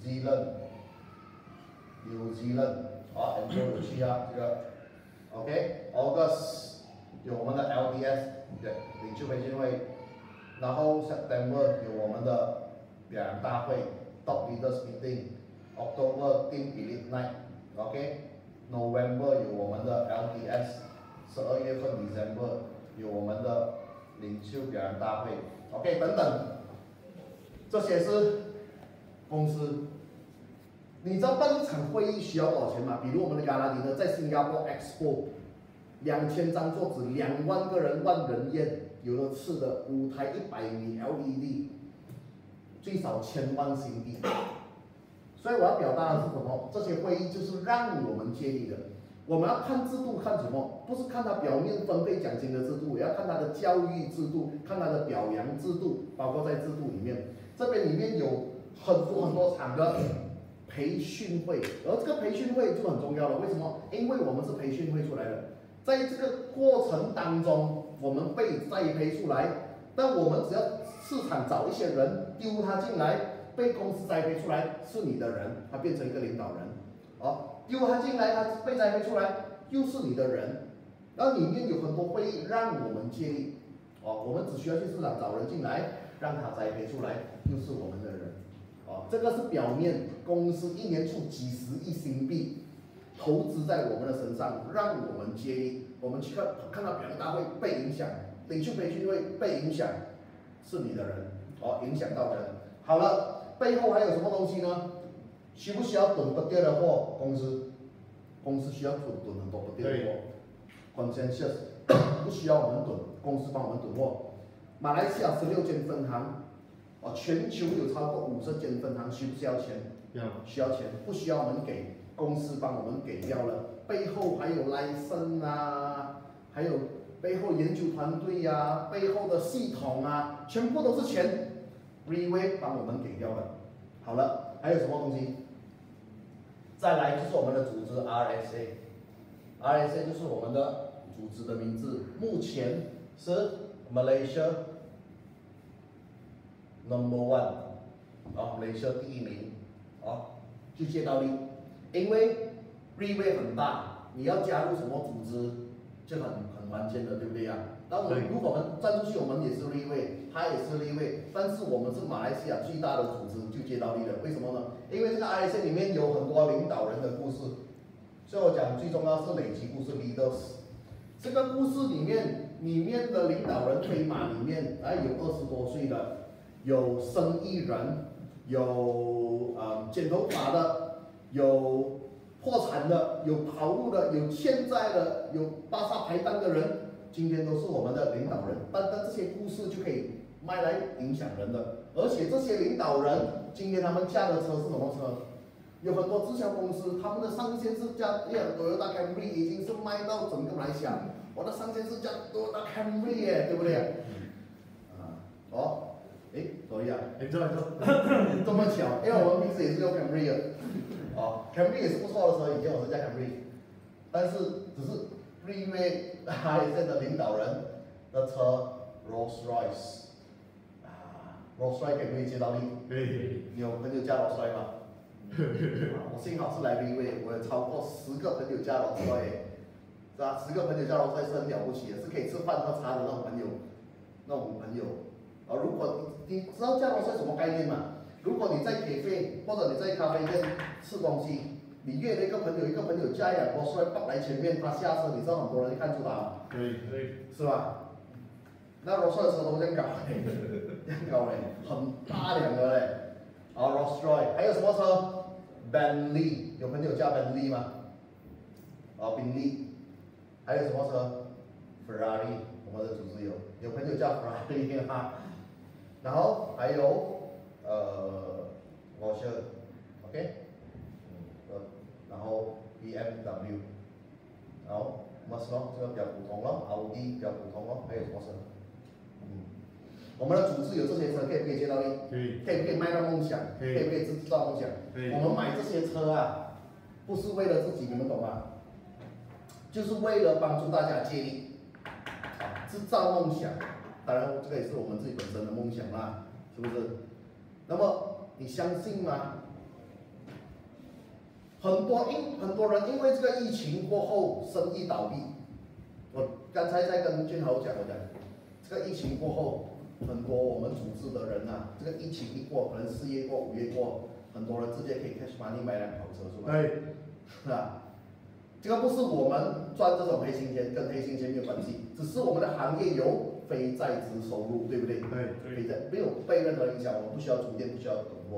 Zealand。New Zealand， 好，很多有去啊，这个 ，OK，August 有我们的 L D S 的领袖培训会，然后 September 有我们的表扬大会 Top Leaders Meeting，October Team Elite Night，OK，November 有我们的 L D S， 十二月份 December 有我们的领袖表扬大会 ，OK 等等，这些是公司，你知道办一场会议需要多少钱吗？比如我们的加拉迪呢，在新加坡 Expo， 两千张桌子，两万个人，万人宴，有的吃的，舞台一百米 L E D， 最少千万新币。所以我要表达的是什么？这些会议就是让我们接力的。我们要看制度，看什么？不是看它表面分配奖金的制度，也要看它的教育制度，看它的表扬制度，包括在制度里面。这边里面有很多很多场的培训会，而这个培训会就很重要了。为什么？因为我们是培训会出来的，在这个过程当中，我们被栽培出来，但我们只要市场找一些人丢他进来，被公司栽培出来是你的人，他变成一个领导人，哦。丢他进来，他被栽培出来，又是你的人，然后里面有很多会议让我们接力，哦，我们只需要去市场找人进来，让他栽培出来，又是我们的人，哦，这个是表面，公司一年出几十亿新币，投资在我们的身上，让我们接力，我们去看看到表扬大会被影响，你去培训会被影响，是你的人，哦，影响到人，好了，背后还有什么东西呢？需不需要囤不掉的货？公司，公司需要囤囤很多不掉的货。Consensus 不需要我们囤，公司帮我们囤货。马来西亚十六间分行，哦，全球有超过五十间分行，需不需要钱？ 要。 需要钱，不需要我们给，公司帮我们给掉了。背后还有 license 啊，还有背后研究团队呀、啊，背后的系统啊，全部都是钱 ，Reway 帮我们给掉了。好了，还有什么东西？再来就是我们的组织 R S A，R S A 就是我们的组织的名字，目前是 Malaysia number one， 啊 ，Malaysia 第一名，啊，就接到力，因为 Reway 很大，你要加入什么组织就很很关键的，对不对呀？那我们如果我们站出去，我们也是 Reway， 他也是 Reway， 但是我们是马来西亚最大的组织，就接到力了。为什么呢？因为这个 R S A 里面有很多领导人的故事，所以我讲最重要是累积故事 leaders。这个故事里面，里面的领导人推马里面，啊有二十多岁的，有生意人，有呃剪头发的，有破产的，有跑路的，有欠债的，有巴萨排档的人。今天都是我们的领导人，但但这些故事就可以卖来影响人的，而且这些领导人今天他们驾的车是什么车？有很多直销公司，他们的上线是驾Toyota Camry， 已经是卖到整个马来西亚，我的上线是驾Toyota Camry 耶，对不对？啊，哦，诶，所以啊， 你坐，你坐， 这么巧，因为我们平时也是用 Camry 的，哦 ，Camry 也是不错的车，以前我是驾 Camry， 但是只是。因为 R S A 的领导人的车 Rolls Royce， 啊 ，Rolls Royce 可不可以接到力？ 可以。 你有朋友驾 Rolls Royce 吗？我幸好是来 Reway， 我有超过十个朋友驾 Rolls Royce， 是吧？十个朋友驾 Rolls Royce 是很了不起的，是可以吃饭喝茶的那种朋友，那种朋友。啊，如果你知道驾 Rolls Royce 什么概念吗？如果你在咖啡或者你在咖啡店吃东西。你约了一个朋友，一个朋友加一辆Rolls Royce摆来前面，他下车，你知道很多人看出他吗？ 可以，可以， 是吧？那 Rolls Royce 的车都这样搞嘞，这样搞嘞，很大辆的嘞。啊 ，Rolls Royce， 还有什么车 ？Bentley， 有朋友加 Bentley 吗？啊，宾利。还有什么车 ？Ferrari， 我们的组织有，有朋友叫 Ferrari 哈。然后还有呃 ，Porsche，OK。然后 B M W， 然后 Mercedes 咯，这个比较普通咯，奥迪比较普通咯，还有什么车？嗯，我们的组织有这些车，可以不可以接到力？ 可以。 可以不可以卖到梦想？ 可以。 可以不可以制造梦想？ 可以。 我们买这些车啊，不是为了自己，你们懂吗？就是为了帮助大家接力，啊，制造梦想。当然，这个也是我们自己本身的梦想啦，是不是？那么你相信吗？很多因很多人因为这个疫情过后生意倒闭，我刚才在跟俊豪讲，我讲这个疫情过后，很多我们组织的人啊，这个疫情一过，可能四月过、五月过，很多人直接可以 cash money 买辆跑车出来， 对， 是吧？这个不是我们赚这种黑心钱，跟黑心钱没有关系，只是我们的行业有非在职收入，对不对？ 对， 非在没有被任何影响，我们不需要充电，不需要囤货。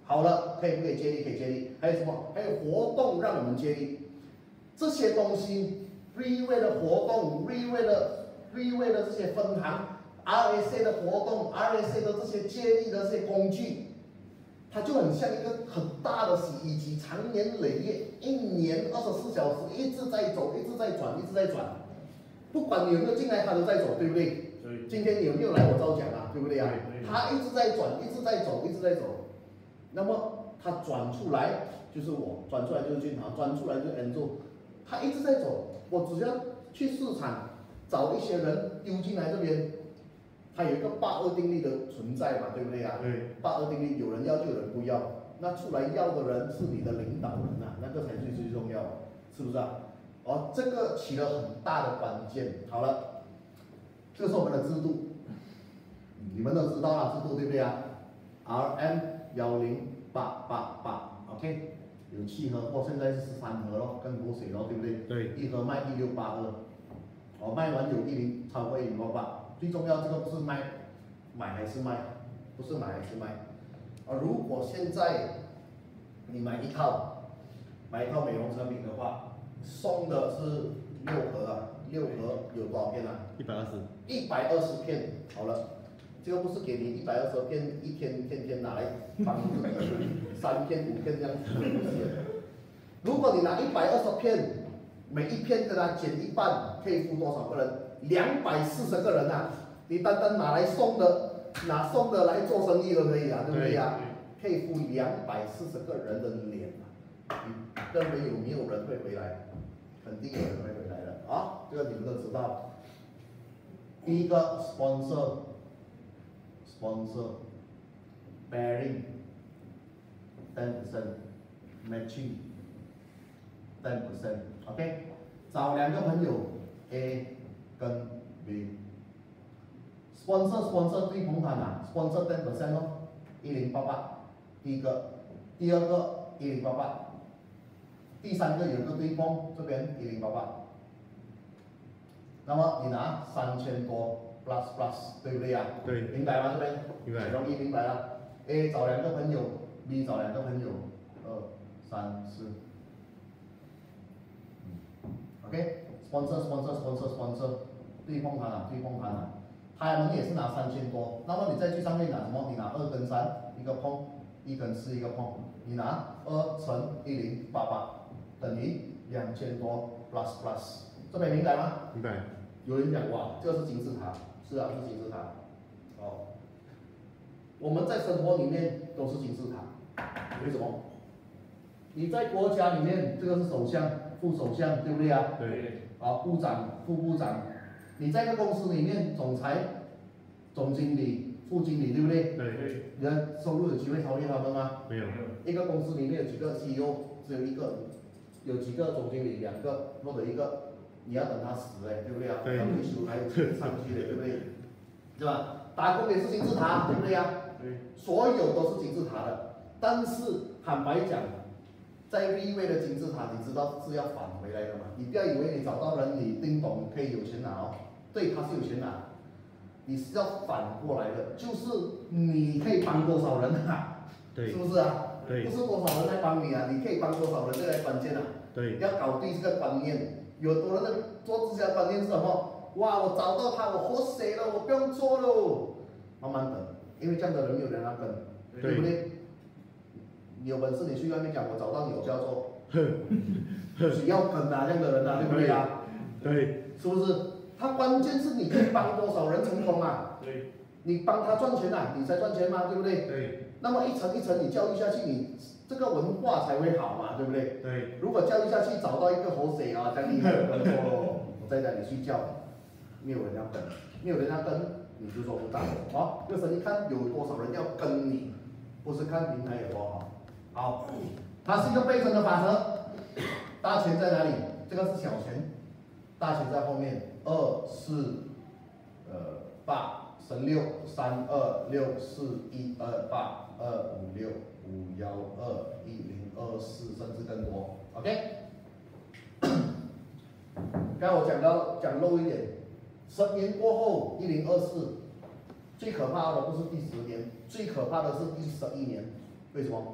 好了，可以不可以接力？可以接力。还有什么？还有活动让我们接力，这些东西 ，Freeway 的活动 ，Freeway 的 Freeway 的这些分行 ，R S A 的活动 ，R S A 的这些接力的这些工具，它就很像一个很大的洗衣机，长年累月，一年二十四小时一直在走，一直在转，一直在转，不管你有没有进来，它都在走，对不对？ 对。 今天你有没有来我招讲啊？对不对啊？ 对对它一直在转，一直在走，一直在走。那么它转出来就是我，转出来就是俊豪，转出来就是 Enzo， 它一直在走。我只要去市场找一些人丢进来这边，它有一个八二定律的存在嘛，对不对啊？ 对。 八二定律，有人要就有人不要，那出来要的人是你的领导人啊，那个才最最重要，是不是啊？哦，这个起了很大的关键。好了，这是我们的制度，你们都知道啊，制度对不对啊 ？R M 幺零八八八 ，OK， 有七盒货，现在是十三盒咯，更多水咯，对不对？ 对。 一盒卖一六八二，哦，卖完有一零超过一零八八，最重要这个不是卖，买还是卖，不是买还是卖。啊，如果现在你买一套，买一套美容产品的话，送的是六盒啊，六盒有多少片啊？ 一百二十。一百二十片，好了。这个不是给你一百二十片，一天天天拿来帮自己三片五片这样子，不是。如果你拿一百二十片，每一片跟它减一半，可以付多少个人？两百四十个人啊！你单单拿来送的，拿送的来做生意都可以啊，对不对呀？可以付两百四十个人的脸啊！你认为有没有人会回来？肯定有人会回来的啊！这个你们都知道。第一个 sponsor。Sponsor, pairing, ten percent, matching, ten percent, OK？ 找两个朋友 A 跟 B。Sponsor sponsor 对捧场啊 ，sponsor ten percent 咯，一零八八。第一个，第二个一零八八，第三个有个对碰，这边一零八八。那么你拿三千多。plus plus 对不对呀？ 对。 明白吗？这边明白。 很容易明白了。A 找两个朋友 ，B 找两个朋友，二三四。OK，sponsor sponsor sponsor sponsor， 对碰盘啊，对碰盘啊，他们也是拿三千多。那么你在最上面拿什么？你拿二跟三，一个碰，一跟四一个碰，你拿二乘一零八八等于两千多 plus plus， 这边明白吗？ 明白。 有人讲哇，这个是金字塔。是啊，是金字塔。哦，我们在生活里面都是金字塔，为什么？你在国家里面，这个是首相、副首相，对不对啊？ 对。 啊，部长、副部长。你在一个公司里面，总裁、总经理、副经理，对不对？ 对。 你的收入有机会超越他们吗？ 没有。 一个公司里面有几个 C E O， 只有一个，有几个总经理，两个或者一个。你要等他死哎，对不对啊？ 对。 他退休还有上去的，对不对？是吧？打工也是金字塔，对不对呀？ 对。 所有都是金字塔的，但是坦白讲，在立位的金字塔，你知道是要返回来的嘛？你不要以为你找到人，你叮咚可以有钱拿哦。对，他是有钱拿，你是要反过来的，就是你可以帮多少人啊？ 对。 是不是啊？ 对。 不是多少人来帮你啊，你可以帮多少人，这才关键啊。 对。 要搞对这个观念。有多人的做直销观念是什么？哇，我找到他，我活死了，我不用做了，慢慢等，因为这样的人没有人要跟，对不对？你有本事你去外面讲，我找到你，我就要做，只要跟啊，这样的人啊，对不对啊？ 对。 是不是？他关键是你可以帮多少人成功啊？ 对。 你帮他赚钱啊，你才赚钱嘛，对不对？ 对。 那么一层一层你教育下去，你这个文化才会好嘛，对不对？ 对。 如果教育下去，找到一个活水啊，这样厉害的人说咯，我在家里睡觉，没有人要跟，没有人要跟，你就做不到。好，这个生意看有多少人要跟你，不是看平台有多好。好，它是一个倍增的法则。大钱在哪里？这个是小钱，大钱在后面。二四，呃八，乘六，三二六四一二八二五六五幺二一零二四，甚至更多。OK。刚才我讲到讲漏一点，十年过后一零二四，最可怕的不是第十年，最可怕的是第十一年。为什么？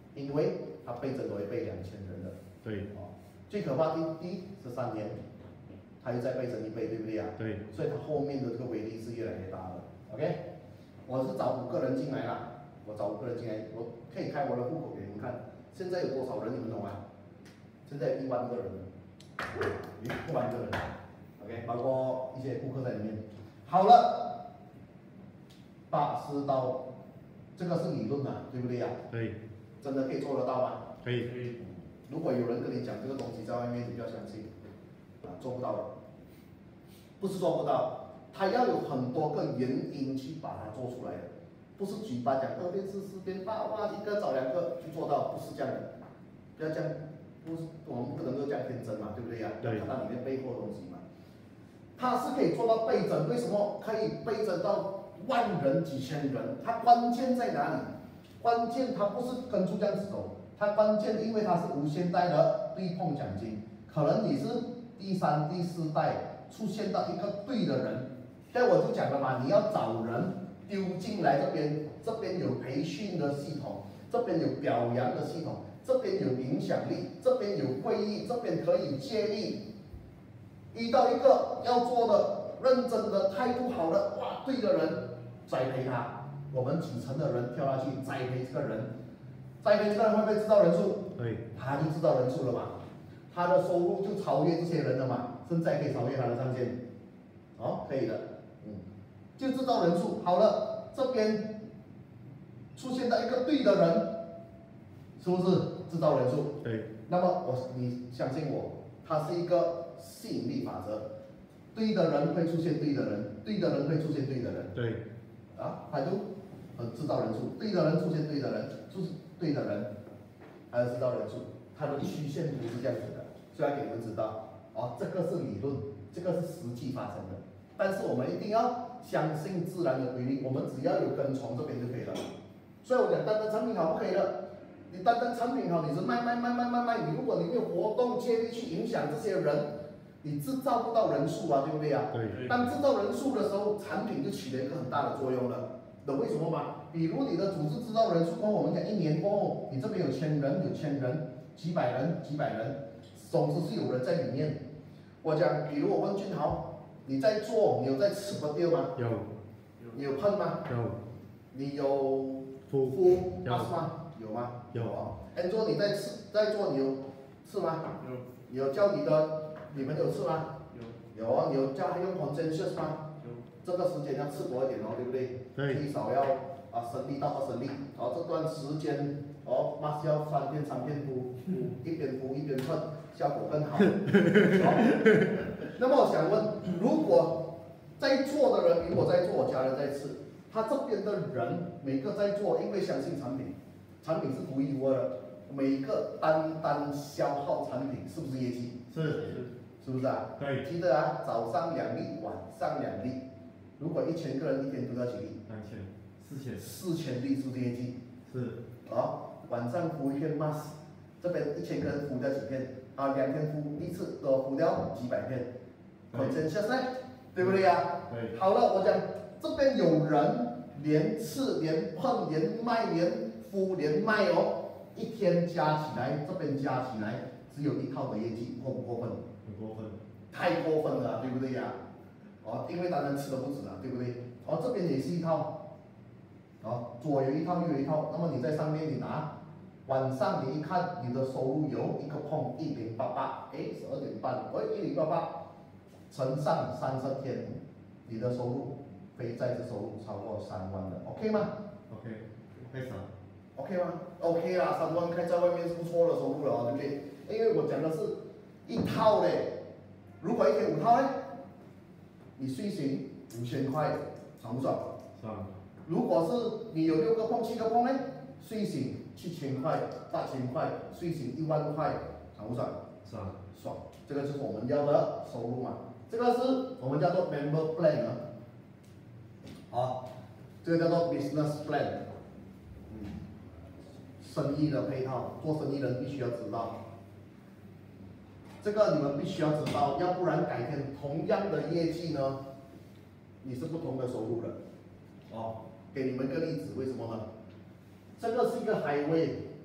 因为他倍增都会倍两千人的。 对。 哦，最可怕的第一十三年，他又再倍增一倍，对不对啊？ 对。 所以他后面的这个威力是越来越大的。OK， 我是找五个人进来啦，我找五个人进来，我可以开我的户口给你们看。现在有多少人你们懂吗？现在有一万个人，一万个人 ，OK， 包括一些顾客在里面。好了，大师刀，这个是理论啊，对不对呀？ 对。 真的可以做得到吗？ 可以。可以。 如果有人跟你讲这个东西在外面，你不要相信，啊，做不到的，不是做不到，他要有很多个原因去把它做出来的，不是嘴巴讲二边四四边八哇一个找两个去做到，不是这样的，不要这样，不是我们不能够这样天真嘛，对不对呀？要看到里面背后的东西嘛。它是可以做到倍增，为什么可以倍增到万人、几千人？它关键在哪里？关键它不是跟住这样子走。它关键，因为它是无限代的对碰奖金，可能你是第三、第四代出现到一个对的人，所以我就讲了嘛，你要找人丢进来这边，这边有培训的系统，这边有表扬的系统，这边有影响力，这边有会议，这边可以接力，遇到一个要做的、认真的、态度好的，哇，对的人，栽培他，我们几层的人跳下去栽培这个人。栽培这个人会不会制造人数？ 对， 他就制造人数了嘛，他的收入就超越这些人了嘛，现在可以超越他的上限，哦，可以的，嗯，就制造人数。好了，这边出现了一个对的人，是不是制造人数？ 对。 那么我你相信我，它是一个吸引力法则，对的人会出现对的人，对的人会出现对的人。 对。 啊，他就很制造人数，对的人出现对的人，就是。对的人，还有制造人数，它的曲线图是这样子的，所以要给你们知道，哦，这个是理论，这个是实际发生的，但是我们一定要相信自然的规律，我们只要有跟从这边就可以了。所以我讲单单产品好不可以了，你单单产品好，你是卖卖卖卖卖卖，你如果你没有活动接力去影响这些人，你制造不到人数啊，对不对啊？ 对。 当制造人数的时候，产品就起了一个很大的作用了。懂为什么吗？比如你的组织制造人数过后，我们讲一年过后，你这边有千人，有千人，几百人，几百人，总之是有人在里面。我讲，比如我问俊豪，你在做，你有在吃不掉吗？ 有。 你有喷吗？ 有。 你有敷敷 mask 吗？有吗？ 有啊。Angel 你在吃，在做，你有吃吗？ 有。 你有教你的，你们有吃吗？ 有。 有啊，你有教他用 consensus 吗？这个时间要吃多一点哦，对不对？ 对。 最少要啊升力到二升力，哦这段时间哦 mask 要三片三片敷，一边敷一边喷，效果更好。哦、那么我想问，如果在做的人，比如我在做，我家人在吃，他这边的人每个在做，因为相信产品，产品是独一无二的，每个单单消耗产品是不是业绩？ 是是。 是不是啊？ 对。 记得啊，早上两粒，晚上两粒。如果一千个人一天读到几粒？ 两千，四千。 四千粒是不是业绩？ 是。 哦，晚上敷一片 mask， 这边一千个人敷掉几片？啊，两天敷一次都敷掉几百片，口真下来，对不对呀、啊？ 对。 好了，我讲这边有人连吃连碰连卖连敷连卖哦，一天加起来，这边加起来只有一套的业绩，过不过分？ 很过分。 太过分了，对不对呀、啊？哦，因为当然吃的不止了，对不对？哦，这边也是一套，哦，左有一套，右有一套。那么你在上面你拿，晚上你一看，你的收入有一个碰一零八八，哎，十二点半，哎，一零八八，乘上三十天，你的收入非在职收入超过三万的 ，OK 吗 ？OK， 开始。 OK 吗 ？OK 啦，三万开在外面是不错的收入了哦，对不对？因为我讲的是一套嘞，如果一天五套呢？你睡醒五千块，爽不爽？ 爽。 如果是你有六个碰七个碰呢？睡醒七千块、八千块，睡醒一万块，爽不爽？ 爽。 爽，这个就是我们要的收入嘛。这个是我们叫做 member plan 啊，好，这个叫做 business plan， 嗯，生意的配套，做生意人必须要知道。这个你们必须要知道，要不然改天同样的业绩呢，你是不同的收入的。哦，给你们一个例子，为什么呢？这个是一个 highway，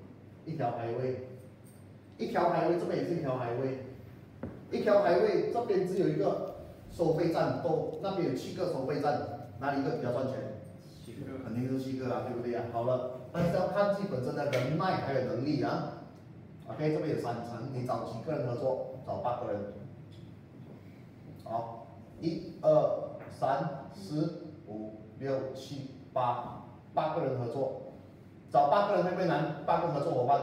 一条排位，一条排位这边也是一条排位，一条排位这边只有一个收费站，都那边有七个收费站，哪里一个比较赚钱？ 七个。 肯定是七个啊，对不对啊？好了，但是要看自己本身的人脉还有能力啊。OK， 这边有三层，你找几个人合作？找八个人。好，一二三四五六七八，八个人合作。找八个人会不会难？八个合作伙伴。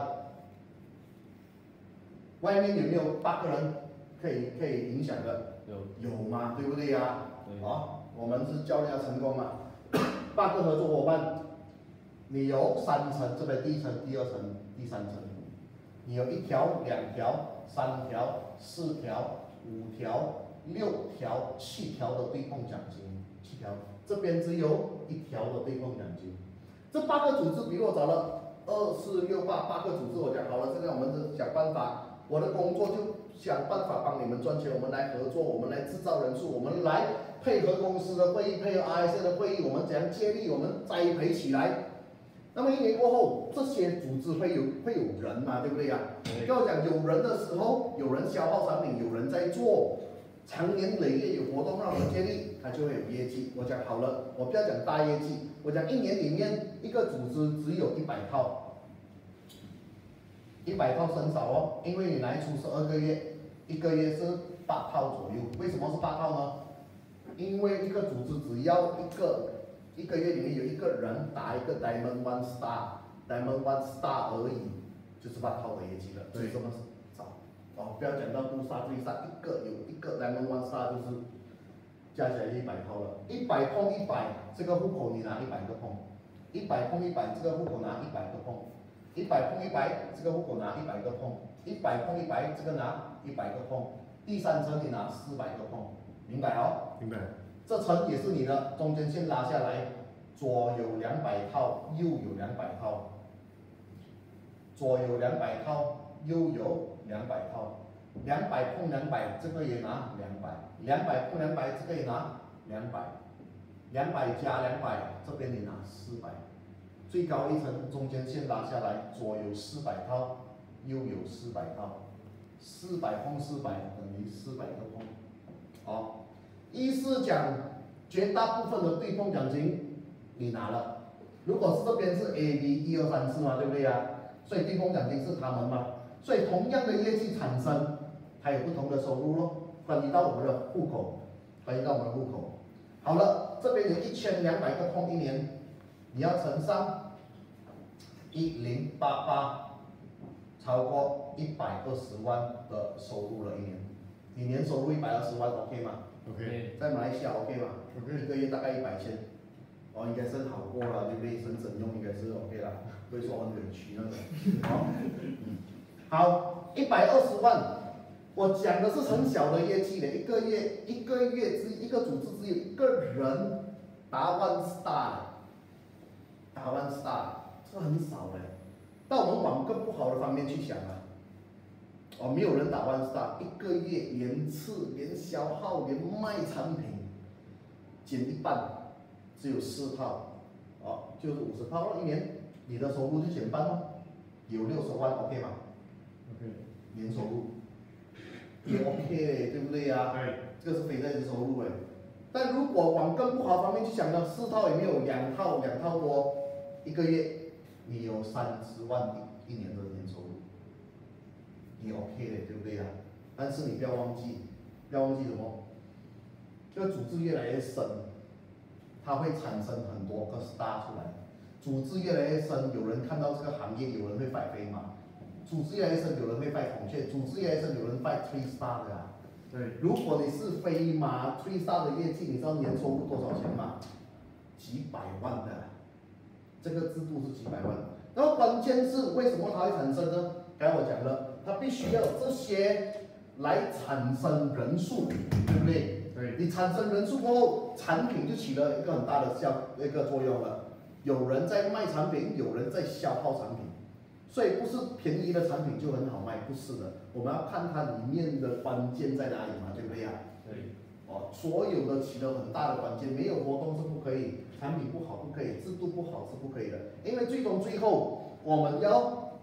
外面有没有八个人可以可以影响的？ 有。 有嘛，对不对呀、啊？ 对。 好，我们是教人家成功嘛。八个合作伙伴，你有三层，这边第一层、第二层、第三层，你有一条、两条、三条、四条、五条、六条、七条的对碰奖金，七条，这边只有一条的对碰奖金。这八个组织，比如我找了二四六八八个组织，我讲好了，这个我们是想办法，我的工作就想办法帮你们赚钱，我们来合作，我们来制造人数，我们来配合公司的会议，配合 R S A 的会议，我们怎样接力，我们栽培起来。那么一年过后，这些组织会有会有人嘛，对不对呀、啊？跟我讲，有人的时候，有人消耗产品，有人在做，长年累月有活动让我们接力，它就会有业绩。我讲好了，我不要讲大业绩，我讲一年里面一个组织只有一百套，一百套是很少哦，因为你来出十二个月，一个月是八套左右。为什么是八套呢？因为一个组织只要一个一个月里面有一个人打一个 Diamond One Star，Diamond One Star 而已，就是八套的业绩了，所以这么少。哦，不要讲到two star three star，一个有一个 Diamond One Star 就是加起来一百套了，一百碰一百，这个户口你拿一百个碰，一百碰一百，这个户口拿一百个碰，一百碰一百，这个户口拿一百个碰，一百碰一百，这个拿一百个碰，第三层你拿四百个碰，明白哦？ 明白。 这层也是你的，中间线拉下来，左有两百套，右有两百套，左有两百套，右有两百套，两百碰两百，这个也拿两百，两百碰两百，这个也拿两百，两百加两百，这边你拿四百，最高一层中间线拉下来，左有四百套，右有四百套，四百碰四百等于四百个碰，好。意思讲，绝大部分的对碰奖金你拿了。如果是这边是 A B 一二三四嘛，对不对呀？所以对碰奖金是他们嘛。所以同样的业绩产生，它有不同的收入咯，关于到我们的户口，关于到我们的户口。好了，这边有一千两百个碰一年，你要乘上一零八八，超过一百二十万的收入了一年。你年收入一百二十万 ，OK 吗？ OK， 在马来西亚 OK 吗 ？OK， 一个月大概一百千，哦，应该是好过了，对不对？省省用应该是 OK 啦，不会说很委屈那种。好，嗯，好，一百二十万，我讲的是很小的业绩的，一个月一个月只一个组织只有一个人达 one star， 达 one star， 这很少嘞。到我们往更不好的方面去想啊。哦，没有人打one star，一个月连次、连消耗、连卖产品，减一半，只有四套，哦，就是五十套了，一年你的收入就减半了，有六十万 ，OK 吗 ？OK， 年收入也 OK， 对不对呀、啊？ 对， 这个是非在职收入哎。但如果往更不好方面去想呢，四套也没有两套，两套多，一个月你有三十万一一年的年收入。你 OK 的，对不对呀、啊？但是你不要忘记，不要忘记什么？这个组织越来越深，它会产生很多个 star 出来。组织越来越深，有人看到这个行业，有人会拜飞马；组织越来越深，有人会拜孔雀；组织越来越深，有人拜 three star 的啊。 对。 如果你是飞马 three star 的业绩，你知道年收入多少钱吗？几百万的，这个制度是几百万。然后关键是为什么它会产生呢？刚才我讲了。它必须要有这些来产生人数，对不对？ 对。 你产生人数过后，产品就起了一个很大的效一个作用了。有人在卖产品，有人在消耗产品，所以不是便宜的产品就很好卖，不是的。我们要看它里面的关键在哪里嘛，对不对呀？ 对。 哦，所有的起了很大的关键，没有活动是不可以，产品不好不可以，制度不好是不可以的，因为最终最后我们要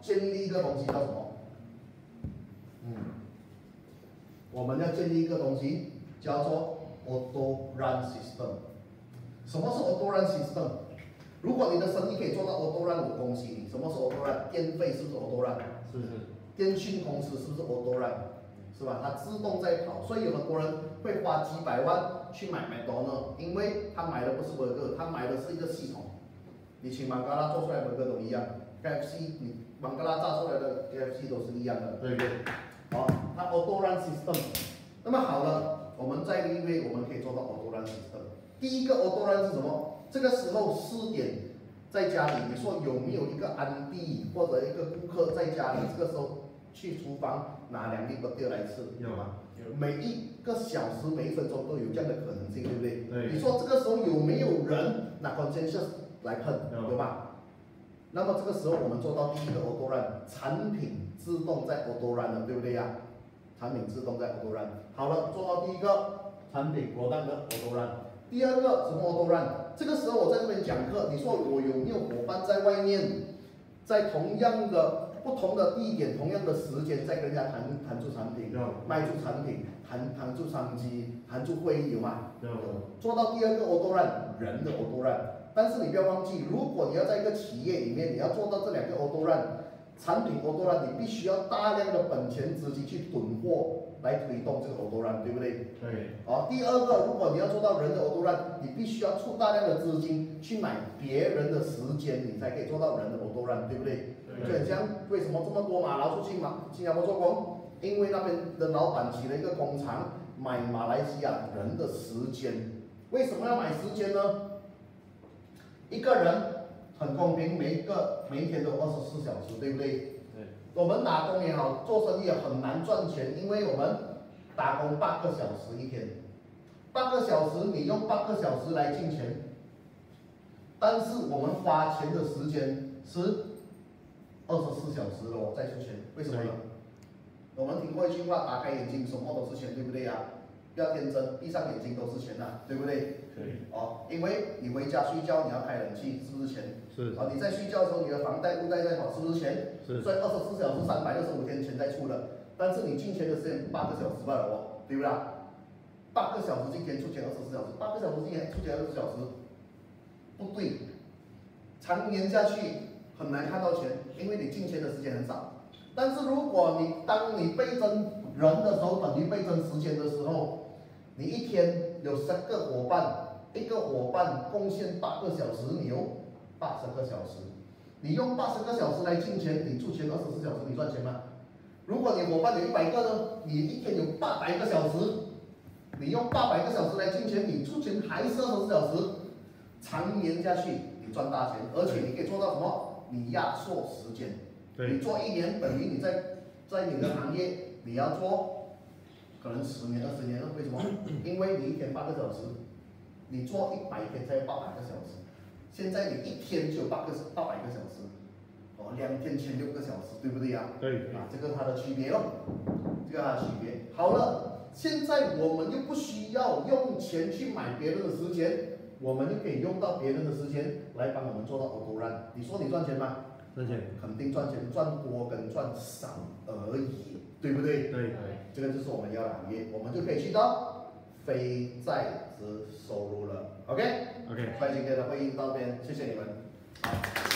建立一个东西叫什么？嗯，我们要建立一个东西叫做 auto run system。什么是 auto run system？ 如果你的生意可以做到 auto run， 我恭喜你。什么是 auto run？ 电费是不是 auto run？ 是是。 电信公司是不是 auto run？ 是吧？它自动在跑，所以有很多人会花几百万去买麦当劳，因为他买的不是 burger， 他买的是一个系统。你请芒嘎拉做出来的 burger 都一样 ，K F C 你芒嘎拉炸出来的 K F C 都是一样的，对不对？好，它 auto run system。那么好了，我们在因为我们可以做到 auto run system。第一个 auto run 是什么？这个时候四点在家里，你说有没有一个安迪或者一个顾客在家里，这个时候去厨房拿两粒 burger 来吃？ 有吗？ 有。每一个小时、每一分钟都有这样的可能性，对不对？ 对。 你说这个时候有没有人拿 conscious 来喷？有吧？那么这个时候我们做到第一个 auto run， 产品自动在 auto run 了，对不对呀？产品自动在 auto run。好了，做到第一个产品 product 的 auto run。第二个什么 auto run？ 这个时候我在这边讲课，你说我有没有伙伴在外面，在同样的不同的地点、同样的时间，在跟人家谈谈出产品、卖出产品、谈谈出商机、谈出会议，有吗？有。做到第二个 auto run， 人的 auto run。但是你不要忘记，如果你要在一个企业里面，你要做到这两个 auto run， 产品 auto run， 你必须要大量的本钱资金去囤货来推动这个 auto run， 对不对？对。好，第二个，如果你要做到人的 auto run， 你必须要出大量的资金去买别人的时间，你才可以做到人的 auto run， 对不对？对。就很像为什么这么多马劳出去马新加坡做工？因为那边的老板起了一个工厂，买马来西亚人的时间。为什么要买时间呢？一个人很公平，每一个每一天都二十四小时，对不对？对。我们打工也好，做生意也很难赚钱，因为我们打工八个小时一天，八个小时你用八个小时来进钱，但是我们花钱的时间是二十四小时了，再出钱，为什么呢？我们听过一句话，打开眼睛什么都是钱，对不对呀？不要天真，闭上眼睛都是钱呐、啊，对不对？对。哦，因为你回家睡觉你要开冷气，是不是钱？是。哦，你在睡觉的时候你的房贷、物贷在跑，是不是钱？是。所以二十四小时、三百六十五天钱在出的，但是你进钱的时间八个小时罢了哦，对不对？八个小时进钱出钱二十四小时，八个小时进钱出钱二十四小时，不对，常年下去很难看到钱，因为你进钱的时间很少。但是如果你当你倍增人的时候等于倍增时间的时候，你一天有十个伙伴，一个伙伴贡献八个小时，你有八十个小时。你用八十个小时来进钱，你出钱二十四小时，你赚钱吗？如果你伙伴有一百个呢，你一天有八百个小时，你用八百个小时来进钱，你出钱还是二十四小时，常年下去你赚大钱，而且你可以做到什么？你压缩时间。你做一年等于你在在你的行业你要做可能十年二十年了，为什么？因为你一天八个小时，你做一百天才有八百个小时，现在你一天就有八个八百个小时，哦，两天前六个小时，对不对呀？对。啊，这个它的区别咯，这个它的区别。好了，现在我们又不需要用钱去买别人的时间，我们就可以用到别人的时间来帮我们做到 auto run。你说你赚钱吗？赚钱，肯定赚钱，赚多跟赚少而已，对不对？对对，这个就是我们要的行业，我们就可以去到非在职收入了。OK OK， 所以今天的会议到这边，谢谢你们。好。